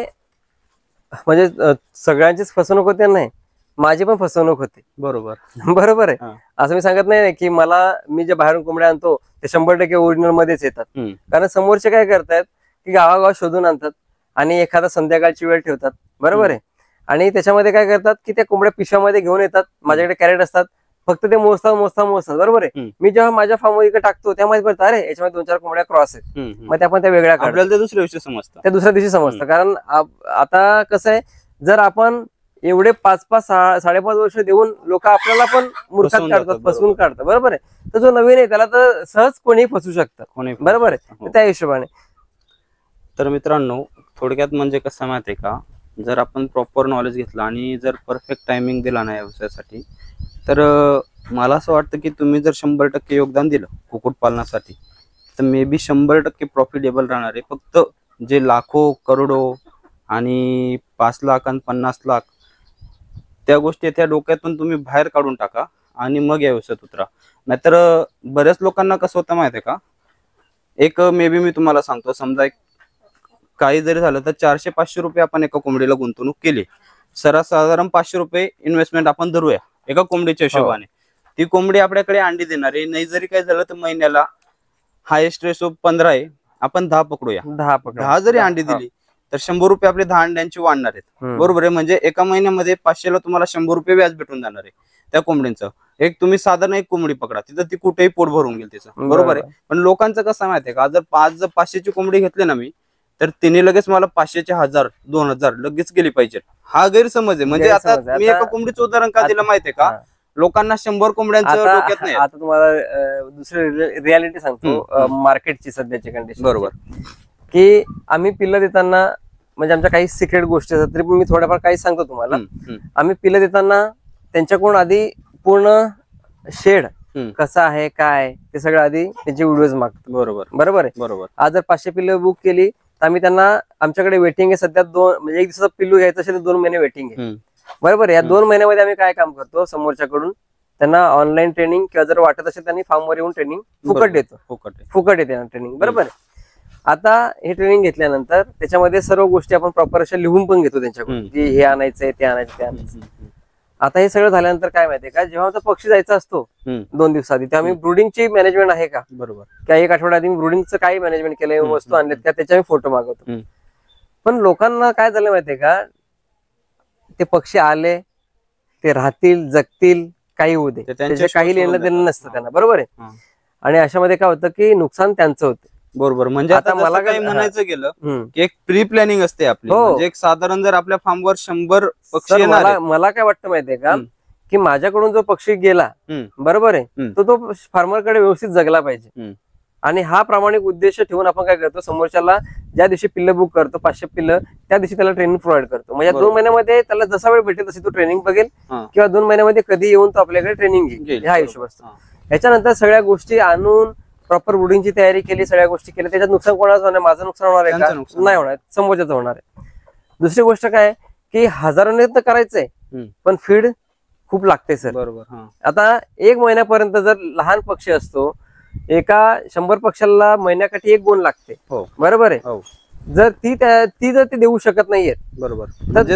म्हणजे सगळ्यांचीच फसवणूक होते नाही, माझी पण फसवणूक होते, बरोबर. बरोबर आहे. असं मी सांगत नाही की मी जे बाहेरून कोंबड्या आणतो ते 100% ओरिजिनल मध्येच येतात. कारण समोरचे काय करतात की गावागाव शोधून आणतात आणि एखादा संध्याकाळची वेळ ठेवतात, बरोबर आहे. आणि त्याच्यामध्ये काय करतात की त्या कोंबड्या पिशव्यामध्ये घेऊन येतात, माझ्याकडे कॅरेट असतात, फक्त ते मोजतात, बरोबर आहे. मी जेव्हा माझ्या फार्म मध्ये टाकतो त्यामध्ये पडतं अरे याच्यामध्ये 2-4 कोंबड्या क्रॉस आहेत, मग त्या पण त्या वेगळ्या काढतात, आपल्याला दुसऱ्या दिवशी समजतं, त्या दुसऱ्या दिवशी समजतं. कारण आता कसं आहे, जर आपण एवढे 5-5, 5.5 वर्ष देऊन लोक आपल्याला पण मूर्खात फसवून काढतात, जातात, फसवून काढतात. बरोबर आहे. तर जो नवीन आहे त्याला तर सहज कोणी फसू शकतं. बरोबर आहे. हो. त्या हिशोबाने तर मित्रांनो, थोडक्यात म्हणजे कसं माहिती आहे का, जर आपण प्रॉपर नॉलेज घेतलं आणि जर परफेक्ट टायमिंग दिला ना या व्यवसायासाठी, तर मला असं वाटतं की तुम्ही जर 100% योगदान दिलं कुक्कुटपालनासाठी, तर मे बी 100% प्रॉफिटेबल राहणार आहे. फक्त जे लाखो करोडो आणि 5 लाख आणि 50 लाख त्या गोष्टी त्या डोक्यातून तुम्ही बाहेर काढून टाका आणि मग या व्यवसायात उतरा. नाहीतर बऱ्याच लोकांना कसं होतं माहिती आहे का, एक मे बी मी तुम्हाला सांगतो, समजा एक काही जरी झालं तर 400-500 रुपये आपण एका कोंबडीला गुंतवणूक केली, साधारण 500 रुपये इन्व्हेस्टमेंट आपण धरूया एका कोंबडीच्या हिशोबाने. ती कोंबडी आपल्याकडे अंडी देणार आहे. नाही जरी काही झालं तर महिन्याला हायेस्ट रेशो 15 आहे, आपण 10 पकडूया. 10 जरी अंडी दिली तर 100 रुपये आपले 10 अंड्यांची वाढणार आहेत. बरोबर आहे. म्हणजे एका महिन्यामध्ये 500ला तुम्हाला 100 रुपये व्याज भेटून जाणार आहे त्या कोंबडींचं. एक तुम्ही साधारण एक कोंबडी पकडा, तिथं ती कुठेही पोट भरून गेल तिचं. बरोबर आहे. पण लोकांचं कसं माहितीये का, जर 500ची कोंबडी घेतली ना मी, तर तिने लगेच मला 500चे 1000, 2000 लगेच गेली पाहिजे. हा गैरसमज आहे. म्हणजे आता मी एका कोंबडीचं उदाहरण का दिलं माहितीये का, लोकांना 100 कोंबड्यांचं डोक्यात नाही. आता तुम्हाला दुसरी रियालिटी सांगतो मार्केटची सध्याची कंडिशन. बरोबर. की आम्ही पिल्लं देताना, म्हणजे आमच्या काही सिक्रेट गोष्टी असतात, तरी पण मी थोड्याफार काही सांगतो तुम्हाला. आम्ही पिल्लं देताना त्यांच्याकडून आधी पूर्ण शेड कसं आहे काय ते सगळं आधी त्यांचे व्हिडिओज मागतो. बरोबर आहे. बरोबर. आज जर 500 पिल्लं बुक केली तर आम्ही त्यांना, आमच्याकडे वेटिंग आहे सध्या 2, म्हणजे एक दिवसाचं पिल्लू घ्यायचं असेल तर 2 महिने वेटिंग आहे. बरोबर आहे. या 2 महिन्यामध्ये आम्ही काय काम करतो, समोरच्याकडून त्यांना ऑनलाईन ट्रेनिंग, किंवा जर वाटत असेल त्यांनी फार्मवर येऊन ट्रेनिंग फुकट देतो. फुकट येते ना ट्रेनिंग. बरोबर आहे. आता हे ट्रेनिंग घेतल्यानंतर त्याच्यामध्ये सर्व गोष्टी आपण प्रॉपर अशा लिहून पण घेतो त्यांच्याकडून, की हे आणायचंय, ते आणायचं, ते आणायचं. आता हे सगळं झाल्यानंतर काय माहितीये का, जेव्हा आमचा पक्षी जायचा असतो 2 दिवसाआधी, तेव्हा आम्ही ब्रुडिंगची मॅनेजमेंट आहे का, बरोबर, किंवा 1 आठवड्या आधी ब्रुडिंगचं काय मॅनेजमेंट केलंय, वस्तू आणल्यात का, त्याचे आम्ही फोटो मागवतो. पण लोकांना काय झालं माहितीये का, ते पक्षी आले, ते राहतील, जगतील, काही होऊ दे, त्याचे काही लेणं देणं नसतं त्यांना. बरोबर आहे. आणि अशामध्ये काय होतं की नुकसान त्यांचं होतं. बरोबर. म्हणजे आता मला काय म्हणायचं गेलं की एक प्री प्लॅनिंग असते आपली. म्हणजे एक साधारण जर आपल्या फार्मवर 100 पक्षी येणार, मला काय वाटतं माहितीये का, की माझ्याकडून जो पक्षी गेला, बरोबर आहे, तो फार्मरकडे व्यवस्थित जगला पाहिजे. आणि हा प्रामाणिक उद्देश ठेवून आपण काय करतो, समोरच्याला ज्या दिवशी पिल्लं बुक करतो 500 पिल्लं, त्या दिवशी त्याला ट्रेनिंग प्रोव्हाइड करतो. म्हणजे 2 महिन्यामध्ये त्याला जसा वेळ भेटेल तशी तो ट्रेनिंग बघेल, किंवा 2 महिन्यामध्ये कधी येऊन तो आपल्याकडे ट्रेनिंग घेईल, हा हिशोब असतो. याच्यानंतर सगळ्या गोष्टी आणून प्रॉपर ब्रुडिंगची तयारी केली, सगळ्या गोष्टी केल्या, त्याच्यात नुकसान कोणाचं होणार, माझं नुकसान होणार आहे का, नाही होणार, समोरच्याचं होणार आहे. दुसरी गोष्ट काय की हजारोने तर करायचंय, पण फीड खूप लागते सर. बरोबर. आता 1 महिन्यापर्यंत जर लहान पक्षी असतो, एका 100 पक्षाला महिन्याकाठी 1 गोण लागते. बरोबर आहे. जर ती जर ते देऊ शकत नाहीयेत, बरोबर,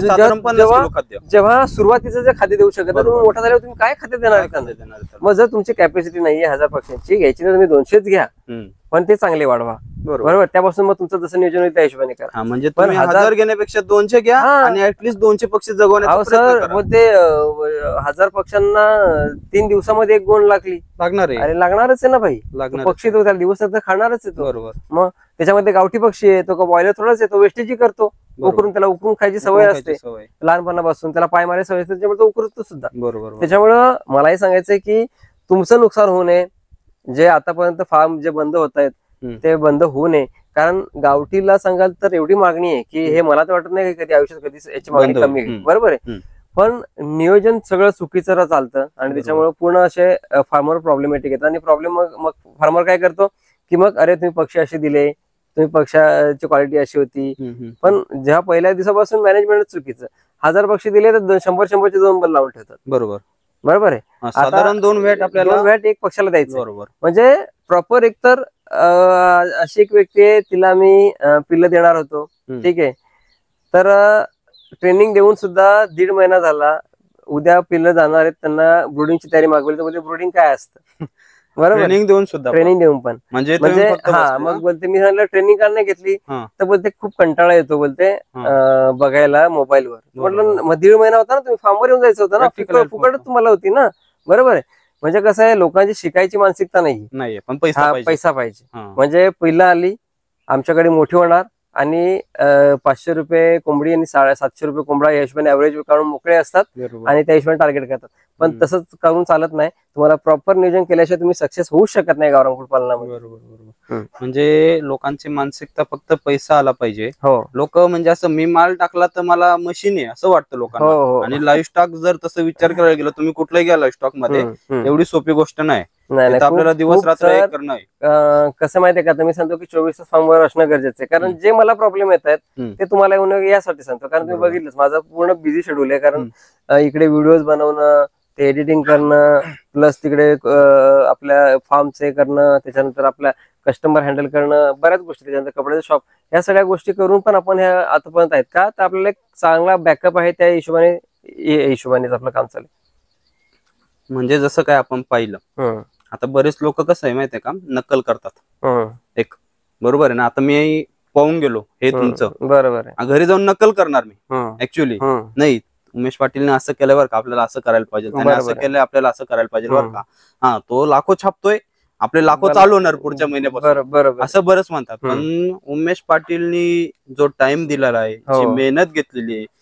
तर जेव्हा सुरुवातीचं जे खाद्य देऊ शकत, मोठा झाल्यावर तुम्ही काय खाद्य देणार. मग जर तुमची कॅपॅसिटी नाहीये 1000 पक्ष्यांची घ्यायची, तर तुम्ही 200च घ्या, पण ते चांगले वाढवा. बरोबर. त्यापासून मग तुमचं जसं नियोजन होईल त्या हिशोबाने करा. म्हणजे तुम्ही 1000 घेण्यापेक्षा 200 घ्या आणि ऍटलीस्ट 200 पक्षी जगवण्याचा प्रयत्न करा. मग ते 1000 पक्ष्यांना 3 दिवसामध्ये 1 गोण लागणार आहे. अरे लागणारच आहे ना भाई, पक्षी तो त्याला दिवस खाणारच आहे तो. बरोबर. मग त्याच्यामध्ये गावठी पक्षी आहे, तो बॉयलर थोडाच येतो, वेस्टेजही करतो, उकरून त्याला उकरून खायची सवय असते लहानपणापासून, त्याला पाय मारायची सवय असते, त्याच्यामुळे तो उकरतो सुद्धा. बरोबर. त्याच्यामुळं मलाही सांगायचंय की तुमचं नुकसान होऊ नये, जे आतापर्यंत फार्म जे बंद होत आहेत ते बंद होऊ नये. कारण गावठीला सांगाल तर एवढी मागणी आहे की हे मला तर वाटत नाही कधी आयुष्यात कधी याची मागणी कमी होईल. बरोबर आहे. पण नियोजन सगळं चुकीचं चालतं आणि त्याच्यामुळे पूर्ण असे फार्मर प्रॉब्लेमॅटिक येतात. आणि प्रॉब्लेम मग फार्मर काय करतो की मग अरे तुम्ही पक्षी असे दिले, तुम्ही पक्षाची क्वालिटी अशी होती, पण जेव्हा पहिल्या दिवसापासून मॅनेजमेंट चुकीचं, 1000 पक्षी दिले तर 100चे 2 बल लावून ठेवतात. बरोबर आहे. साधारण 2 व्हॅट आपल्याला 2 व्हॅट 1 पक्षाला द्यायचं. बरोबर. म्हणजे प्रॉपर एकतर अशी एक व्यक्ती आहे, तिला मी पिल्लं देणार होतो, ठीक आहे, तर ट्रेनिंग देऊन सुद्धा 1.5 महिना झाला, उद्या पिल्लं जाणार आहेत, त्यांना ब्रुडिंगची तयारी मागवली, तर बोलते ब्रुडिंग काय असतं. बरोबर. ट्रेनिंग देऊन पण म्हणजे मग बोलते मी सांगितलं ट्रेनिंग का नाही घेतली, तर बोलते खूप कंटाळा येतो, बोलते बघायला मोबाईलवर. म्हटलं मग 1.5 महिना होता ना, तुम्ही फार्मवर येऊन जायचं होतं ना, फुकटच तुम्हाला होती ना. बरोबर आहे. म्हणजे कसं आहे, लोकांची शिकायची मानसिकता नाही, पण पैसा पाहिजे. म्हणजे पहिला आली आमच्याकडे मोठी होणार, आणि 500 रुपये कोंबडी आणि 750 रुपये कोंबडा या हिशोबाने ऍव्हरेज काढून मोकळे असतात आणि त्या हिशोबाने टार्गेट करतात. पण तसंच करून चालत नाही. तुम्हाला प्रॉपर नियोजन केल्याशिवाय तुम्ही सक्सेस होऊ शकत नाही गावरान कुक्कुटपालनामध्ये. बरोबर. म्हणजे लोकांची मानसिकता फक्त पैसा आला पाहिजे. हो, लोक म्हणजे असं मी माल टाकला तर मला मशीन आहे असं वाटतं लोकांना. आणि लाईव्ह स्टॉक जर तसं विचार करायला गेलो, तुम्ही कुठलाही घ्या लाईव्ह स्टॉक मध्ये, एवढी सोपी गोष्ट नाही. आपल्याला दिवस रात्र एक करणं आहे. कसं माहितीये का, मी सांगतो की 24 तास फार्मवर असणं गरजेचं आहे. कारण जे मला प्रॉब्लेम येत आहेत ते तुम्हाला येऊन यासाठी सांगतो. कारण तुम्ही बघितलंच माझं पूर्ण बिझी शेड्यूल आहे. कारण इकडे व्हिडिओज बनवणं, ते एडिटिंग करणं, प्लस तिकडे आपल्या फार्मचे करणं, त्याच्यानंतर आपल्या कस्टमर हँडल करणं, बऱ्याच गोष्टी, त्याच्यानंतर कपड्याचं शॉप, ह्या सगळ्या गोष्टी करून पण आपण ह्या आतापर्यंत आहेत का, तर आपल्याला एक चांगला बॅकअप आहे. त्या हिशोबानेच आपलं काम चालेल. म्हणजे जसं काय आपण पाहिलं, आता बरेच लोक कसं आहे माहितीये का, नक्कल करतात. एक बरोबर आहे ना. आता मी पाहून गेलो हे तुमचं, बरोबर आहे, घरी जाऊन नक्कल करणार मी ऍक्च्युअली. नाही, उमेश पाटीलने असं केलं बरं का, आपल्याला असं करायला पाहिजे, त्याने असं केलं आपल्याला असं करायला पाहिजे बरं का. हा, तो लाखो छापतोय, आपले लाखो चालू होणार पुढच्या महिन्यापासून असं बरंच म्हणतात. पण उमेश पाटीलनी जो टाइम दिलेला आहे, जी मेहनत घेतलेली आहे,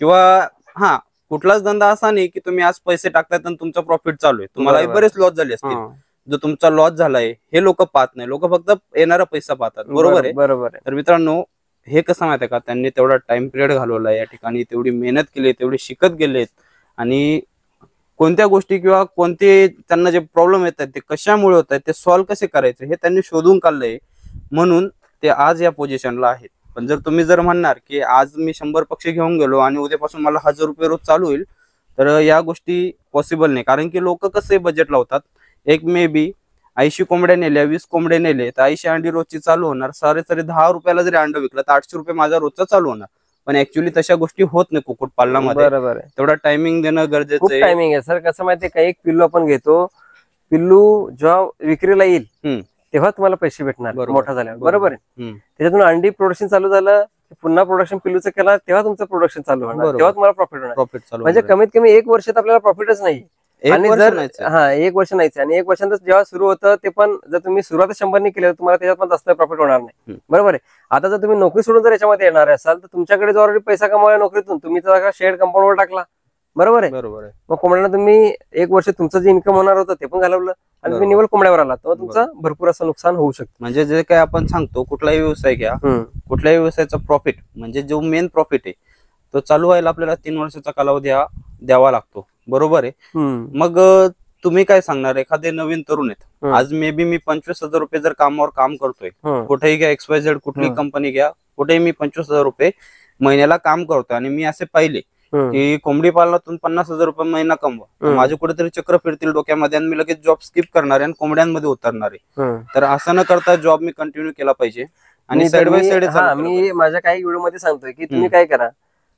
किंवा कुठलाच धंदा असा नाही की तुम्ही आज पैसे टाकताय आणि तुमचा प्रॉफिट चालू आहे. तुम्हाला बरेच लॉस झाले असतील. जो तुमचा लॉस झालाय हे लोक पाहत नाही. लोक फक्त येणारा पैसा पाहतात. बरोबर आहे. तर मित्रांनो, हे कसं माहिती आहे का, त्यांनी तेवढा टाइम पिरियड घालवलाय या ठिकाणी, तेवढी मेहनत केली, तेवढी शिकत गेलेत, आणि कोणत्या गोष्टी किंवा कोणते त्यांना जे प्रॉब्लेम येत आहेत ते कशामुळे होत आहेत, ते सॉल्व्ह कसे करायचे हे त्यांनी शोधून काढलंय. म्हणून ते आज या पोझिशनला आहेत. पण जर म्हणणार की आज मी 100 पक्षी घेऊन गेलो आणि उद्यापासून मला 1000 रुपये रोज चालू होईल, तर या गोष्टी पॉसिबल नाही. कारण की लोक कसे बजेट लावतात, एक मे बी 80 कोंबड्या नेल्या, 20 कोंबडे नेले तर 80 अंडी रोजची चालू होणार. सारे 10 रुपयाला जरी अंड विकलं तर 800 रुपये माझा रोजचा चालू होणार. पण ऍक्च्युअली तशा गोष्टी होत नाही कुक्कुटपालनामध्ये. बरोबर आहे. तेवढा टायमिंग देणं गरजेचं आहे. टायमिंग आहे सर. कसं माहितीये का, एक पिल्लू आपण घेतो, पिल्लू जेव्हा विक्रीला येईल तेव्हा तुम्हाला पैसे भेटणार मोठा झाल्यावर. बरोबर आहे. त्याच्यातून अंडी प्रोडक्शन चालू झालं, पुन्हा प्रोडक्शन पिल्लूचं केलं, तेव्हा तुमचं प्रोडक्शन चालू होणार, तेव्हा तुम्हाला प्रॉफिट होणार. म्हणजे कमीत कमी 1 वर्षात आपल्याला प्रॉफिटच नाही. आणि जर 1 वर्ष नाहीच, आणि 1 वर्षांत जेव्हा सुरू होतं ते पण जर तुम्ही सुरुवात 100 केलं, तुम्हाला त्याच्यात पण जास्त प्रॉफिट होणार नाही. बरोबर आहे. आता जर तुम्ही नोकरी सोडून जर याच्यामध्ये येणार असाल, तर तुमच्याकडे जो ऑलरेडी पैसा कमावला नोकरीतून, तुम्ही त्याचा शेड कंपाऊंडवर टाकला. बरोबर आहे. मग कोंबड्यांना तुम्ही 1 वर्ष तुमचं जे इन्कम होणार होतं ते पण घालवलं, आणि तुम्ही निवल कोंबड्यावर आला, तर तुमचं भरपूर असं नुकसान होऊ शकतं. म्हणजे जे काय आपण सांगतो, कुठलाही व्यवसाय घ्या, कुठल्याही व्यवसायाचा प्रॉफिट म्हणजे जो मेन प्रॉफिट आहे तो चालू व्हायला आपल्याला 3 वर्षाचा कालावधी द्यावा लागतो. बरोबर आहे. मग तुम्ही काय सांगणार, एखादे नवीन तरुण आहेत, आज मे बी मी 25,000 रुपये जर कामावर काम करतोय, कुठेही घ्या, XYZ कुठली कंपनी घ्या, कुठेही मी 25,000 रुपये महिन्याला काम करतोय, आणि मी असे पाहिले की कोंबडी पालनातून 50,000 रुपये महिना कमवा, माझे कुठेतरी चक्र फिरतील डोक्यामध्ये आणि मी लगेच जॉब स्किप करणार आहे आणि कोंबड्यांमध्ये उतरणार आहे. तर असं न करता जॉब मी कंटिन्यू केला पाहिजे, आणि साइड बाय साइड. मी माझ्या काही व्हिडिओ मध्ये सांगतोय की तुम्ही काय करा,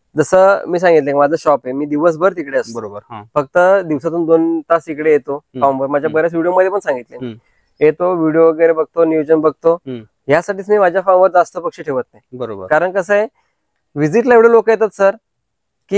जसं मी सांगितलं माझं शॉप आहे, मी दिवसभर तिकडे असतो. बरोबर. पाहतो दिवसातून 2 तास इकडे येतो फार्मवर. माझ्या बऱ्याच व्हिडिओ मध्ये पण सांगितले, येतो, व्हिडिओ वगैरे बघतो, नियोजन बघतो. यासाठीच मी माझ्या फार्मवर जास्त पक्षी ठेवत नाही. बरोबर. कारण कसं आहे, व्हिजिटला एवढे लोक येतात सर की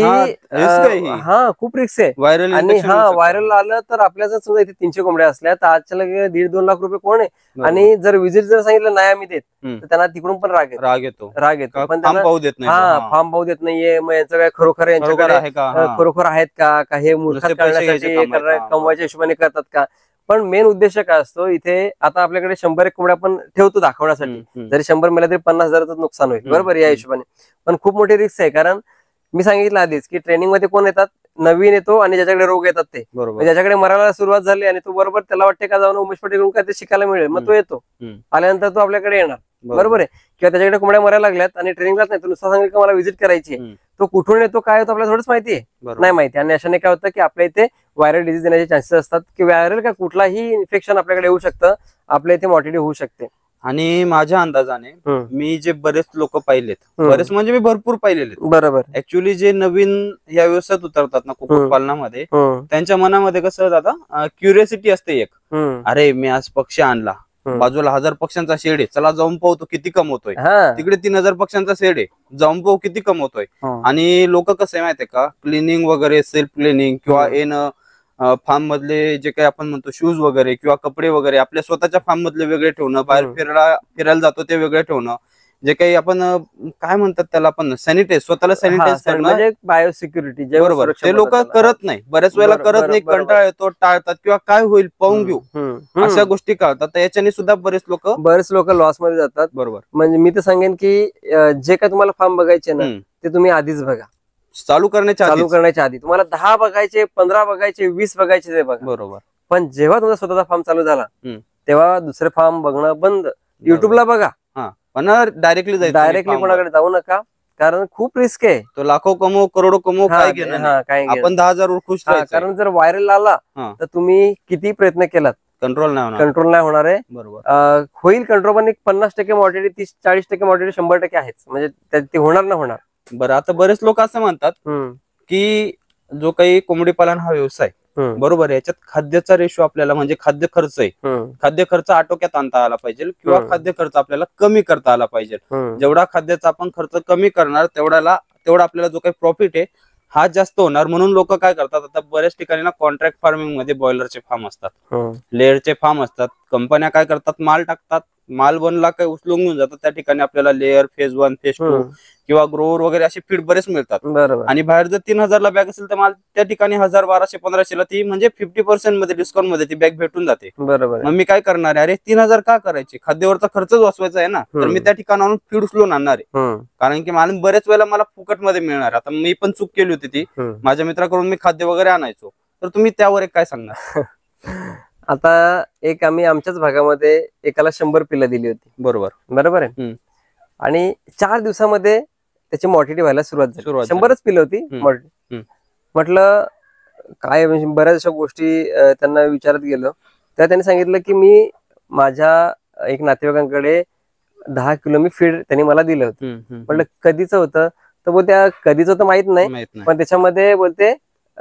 खूप रिस्क आहे. आणि व्हायरल आलं तर आपल्या जर समजा इथे 300 कोंबड्या असल्या तर आजच्या लगे 1.5-2 लाख रुपये कोण आहे. आणि जर व्हिजिट जर सांगितलं नाही आम्ही देत, तर त्यांना तिकडून पण राग येतो. पण फार्म पाहू देत नाहीये. मग यांचं काय खरोखर यांच्याकडे खरोखर आहेत का, हे मूर्खात करण्यासाठी कमवायच्या हिशोबाने करतात का. पण मेन उद्देश काय असतो इथे, आता आपल्याकडे 100 कोंबड्या आपण ठेवतो दाखवण्यासाठी, जरी 100 मिळाले तरी 50,000चं नुकसान होईल. बरोबर, या हिशोबाने. पण खूप मोठी रिस्क आहे. कारण मी सांगितलं आधीच की ट्रेनिंग मध्ये कोण येतात, नवीन येतो आणि ज्याच्याकडे रोग येतात ते, ज्याच्याकडे मरायला सुरुवात झाली आणि तो बरोबर त्याला वाटते का जाऊन उमेश पाटील काय ते शिकायला मिळेल, मग तो येतो. आल्यानंतर तो आपल्याकडे येणार. बरोबर आहे. किंवा त्याच्याकडे कोंबड्या मरायला लागल्यात आणि ट्रेनिंगलाच नाही, तो नुसता सांगेल का मला व्हिजिट करायची, तो कुठून येतो काय होतो आपल्याला थोडंच माहिती आहे, नाही माहिती. आणि अशाने काय होतं की आपल्या इथे व्हायरल डिझीज येण्याचे चान्सेस असतात, की व्हायरल का कुठलाही इन्फेक्शन आपल्याकडे येऊ शकतं, आपल्या इथे मॉर्टिलिटी होऊ शकते. आणि माझ्या अंदाजाने मी जे बरेच लोक पाहिलेत, बरेच म्हणजे मी भरपूर पाहिलेले. बरोबर. ऍक्च्युली जे नवीन या व्यवसायात उतरतात ना कुक्कुटपालनामध्ये, त्यांच्या मनामध्ये कसं दादा क्युरियोसिटी असते एक, अरे मी आज पक्षी आणला, बाजूला 1000 पक्ष्यांचा शेड आहे, चला जाऊन पाहू तो किती कमवतोय, तिकडे 3000 पक्ष्यांचा शेड आहे, जाऊन पाहू किती कमवतोय. आणि लोक कसं आहे माहितीये का, क्लिनिंग वगैरे, सेल्फ क्लिनिंग किंवा फार्म मधले जे काही आपण म्हणतो शूज वगैरे किंवा कपडे वगैरे आपल्या स्वतःच्या फार्म मधले वेगळे ठेवणं, बाहेर फिरायला जातो ते वेगळे ठेवणं, जे काही आपण काय म्हणतात त्याला, आपण स्वतःला सॅनिटाईज करणं म्हणजे बायोसिक्युरिटी, बरोबर, ते लोक करत नाही, बऱ्याच वेळेला करत नाही, कंटाळा येतो, टाळतात किंवा काय होईल पाहून घेऊ अशा गोष्टी करतात. तर याच्याने सुद्धा बरेच लोक लॉस मध्ये जातात. बरोबर. म्हणजे मी तर सांगेन की जे काय तुम्हाला फार्म बघायचे ना ते तुम्ही आधीच बघा, चालू करण्याच्या आधी. तुम्हाला 10 बघायचे, 15 बघायचे, 20 बघायचे ते बघा, बरोबर. पण जेव्हा तुमचा स्वतःचा फार्म चालू झाला तेव्हा दुसरे फार्म बघणं बंद. युट्यूबला बघा, पण डायरेक्टली कोणाकडे जाऊ नका, कारण खूप रिस्क आहे. तो लाखो कमो करोडो कमो काय घेणार नाही. आपण 10,000 वर खुश राहायचं. कारण जर व्हायरल आला तर तुम्ही किती प्रयत्न केलात कंट्रोल नाही होणार आहे. बरोबर, होईल कंट्रोल, पण 50% मॉर्टिलिटी, 30-40% मॉर्टिलिटी 100% आहेच, म्हणजे ते होणार ना होणार. बरं, आता बरेच लोक असं म्हणतात की जो काही कोंबडी पालन हा व्यवसाय बरोबर आहे, याच्यात खाद्याचा रेशो आपल्याला, म्हणजे खाद्य खर्च आहे, खाद्य खर्च आटोक्यात आणता आला पाहिजे किंवा खाद्य खर्च आपल्याला कमी करता आला पाहिजे. जेवढा खाद्याचा आपण खर्च कमी करणार तेवढा आपल्याला जो काही प्रॉफिट आहे हा जास्त होणार. म्हणून लोक काय करतात, आता बऱ्याच ठिकाणी ना कॉन्ट्रॅक्ट फार्मिंग मध्ये बॉयलरचे फार्म असतात, लेअरचे फार्म असतात. कंपन्या काय करतात, माल टाकतात, माल बनला काय उचलून घेऊन जातात. त्या ठिकाणी आपल्याला लेअर फेज 1 फेज 2 किंवा ग्रोवर वगैरे असे फीड बरेच मिळतात. आणि बाहेर जर 3,000 ला बॅग असेल तर माल त्या ठिकाणी 1,000, 1,200, 1,500 ला ती, म्हणजे 50% मध्ये डिस्काउंट मध्ये ती बॅग भेटून जाते. बरोबर. मग मी काय करणार आहे, अरे 3,000 का करायचे, खाद्यावरचा खर्चच वाचवायचा आहे ना, तर मी त्या ठिकाणावरून फीड उचलून आणणार आहे. कारण की मला बरेच वेळेला मला फुकट मध्ये मिळणार. आता मी पण चूक केली होती ती, माझ्या मित्राकडून मी खाद्य वगैरे आणायचो. तर तुम्ही त्यावर एक काय सांगणार? आता एक आम्ही आमच्याच भागामध्ये एकाला 100 पिलं दिली होती. बरोबर आहे. आणि 4 दिवसामध्ये त्याची मॉर्टिलिटी व्हायला सुरुवात झाली. 100च पिलं होती मॉर्टिलिटी. म्हटलं काय, म्हणजे बऱ्याच अशा गोष्टी त्यांना विचारत गेलो. तेव्हा त्यांनी सांगितलं की मी माझ्या एक नातेवाईकांकडे 10 किलो मी फीड त्यांनी मला दिलं होतं. म्हटलं कधीच होतं, तर बोलते कधीच होतं माहित नाही, पण त्याच्यामध्ये बोलते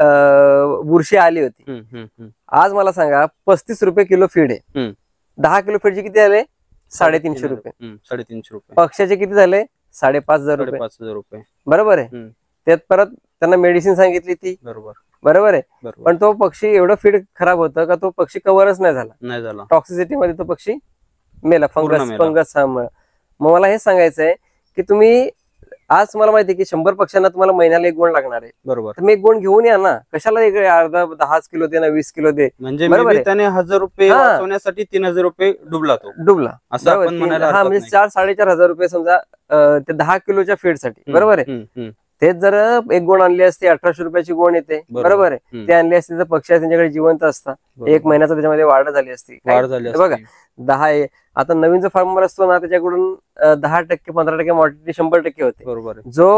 बुरशी आली होती. आज मला सांगा 35 रुपये किलो फीड आहे. 10 किलो फीडचे किती झाले? 350 रुपये. 350 रुपये. पक्षाचे किती झाले? 5,500 रुपये. बरोबर आहे. त्यात परत त्यांना मेडिसिन सांगितली ती. बरोबर आहे. पण तो पक्षी एवढं फीड खराब होतं का तो पक्षी कव्हरच नाही झाला. टॉक्सिसिटी मध्ये तो पक्षी मेला, फंगस. मग मला हे सांगायचं आहे की तुम्ही आज मला माहिती आहे की 100 पक्ष्यांना तुम्हाला महिन्याला 1 गोण लागणार आहे. बरोबर. तर मी 1 गोण घेऊन या ना, कशाला अर्धा 10 किलो दे ना, 20 किलो दे. म्हणजे त्याने 1,000 रुपये वाचवण्यासाठी 3,000 रुपये डुबला असं आपण म्हणायला. म्हणजे 4-4,500 रुपये समजा ते 10 किलोच्या फीड साठी. बरोबर आहे. तेच जर 1 गोण आणली असती, 1,800 रुपयाची गोण येते. बरोबर आहे. ते आणली असती तर पक्षी त्यांच्याकडे जिवंत असतात. 1 महिन्याचा त्याच्यामध्ये वाढ झाली असती. बघा 10 आता नवीन जो फार्मर असतो ना त्याच्याकडून 10%, 15% मॉर्टिलिटी 100% होते. बरोबर.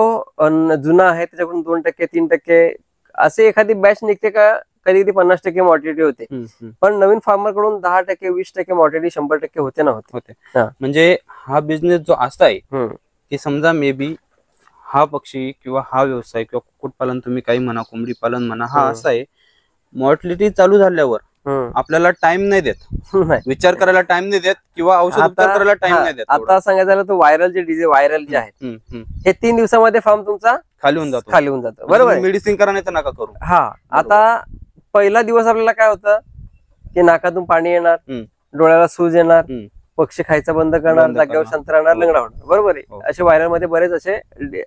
जो जुना आहे त्याच्याकडून 2%, 3% असे एखादी बॅच निघते का कधी 50% मॉर्टिलिटी होते. पण नवीन फार्मर कडून 10%, 20% मॉर्टिलिटी 100% होते ना होते. म्हणजे हा बिझनेस जो असा आहे की समजा मे बी हा पक्षी किंवा हा व्यवसाय किंवा कुक्कुटपालन तुम्ही काही म्हणा, कोंबडी पालन म्हणा, हा असा आहे, मॉर्टिलिटी चालू झाल्यावर आपल्याला टाइम नाही देत, विचार करायला टाइम नाही देत किंवा औषध उपचार करायला टाइम नाही देत. आता सांगायचं झालं तर व्हायरल जे आहेत हे 3 दिवसामध्ये फार्म तुमचा खाली होऊन जातो. बरोबर. मेडिसिन करा नाही तर नका करू. आता पहिला दिवस आपल्याला काय होतं की नाकातून पाणी येणार, डोळ्याला सूज येणार, पक्षी खायचा बंद करणार, जागेवर शांत राहणार, लंगडा होणार. बरोबर आहे. असे व्हायरल मध्ये बरेच असे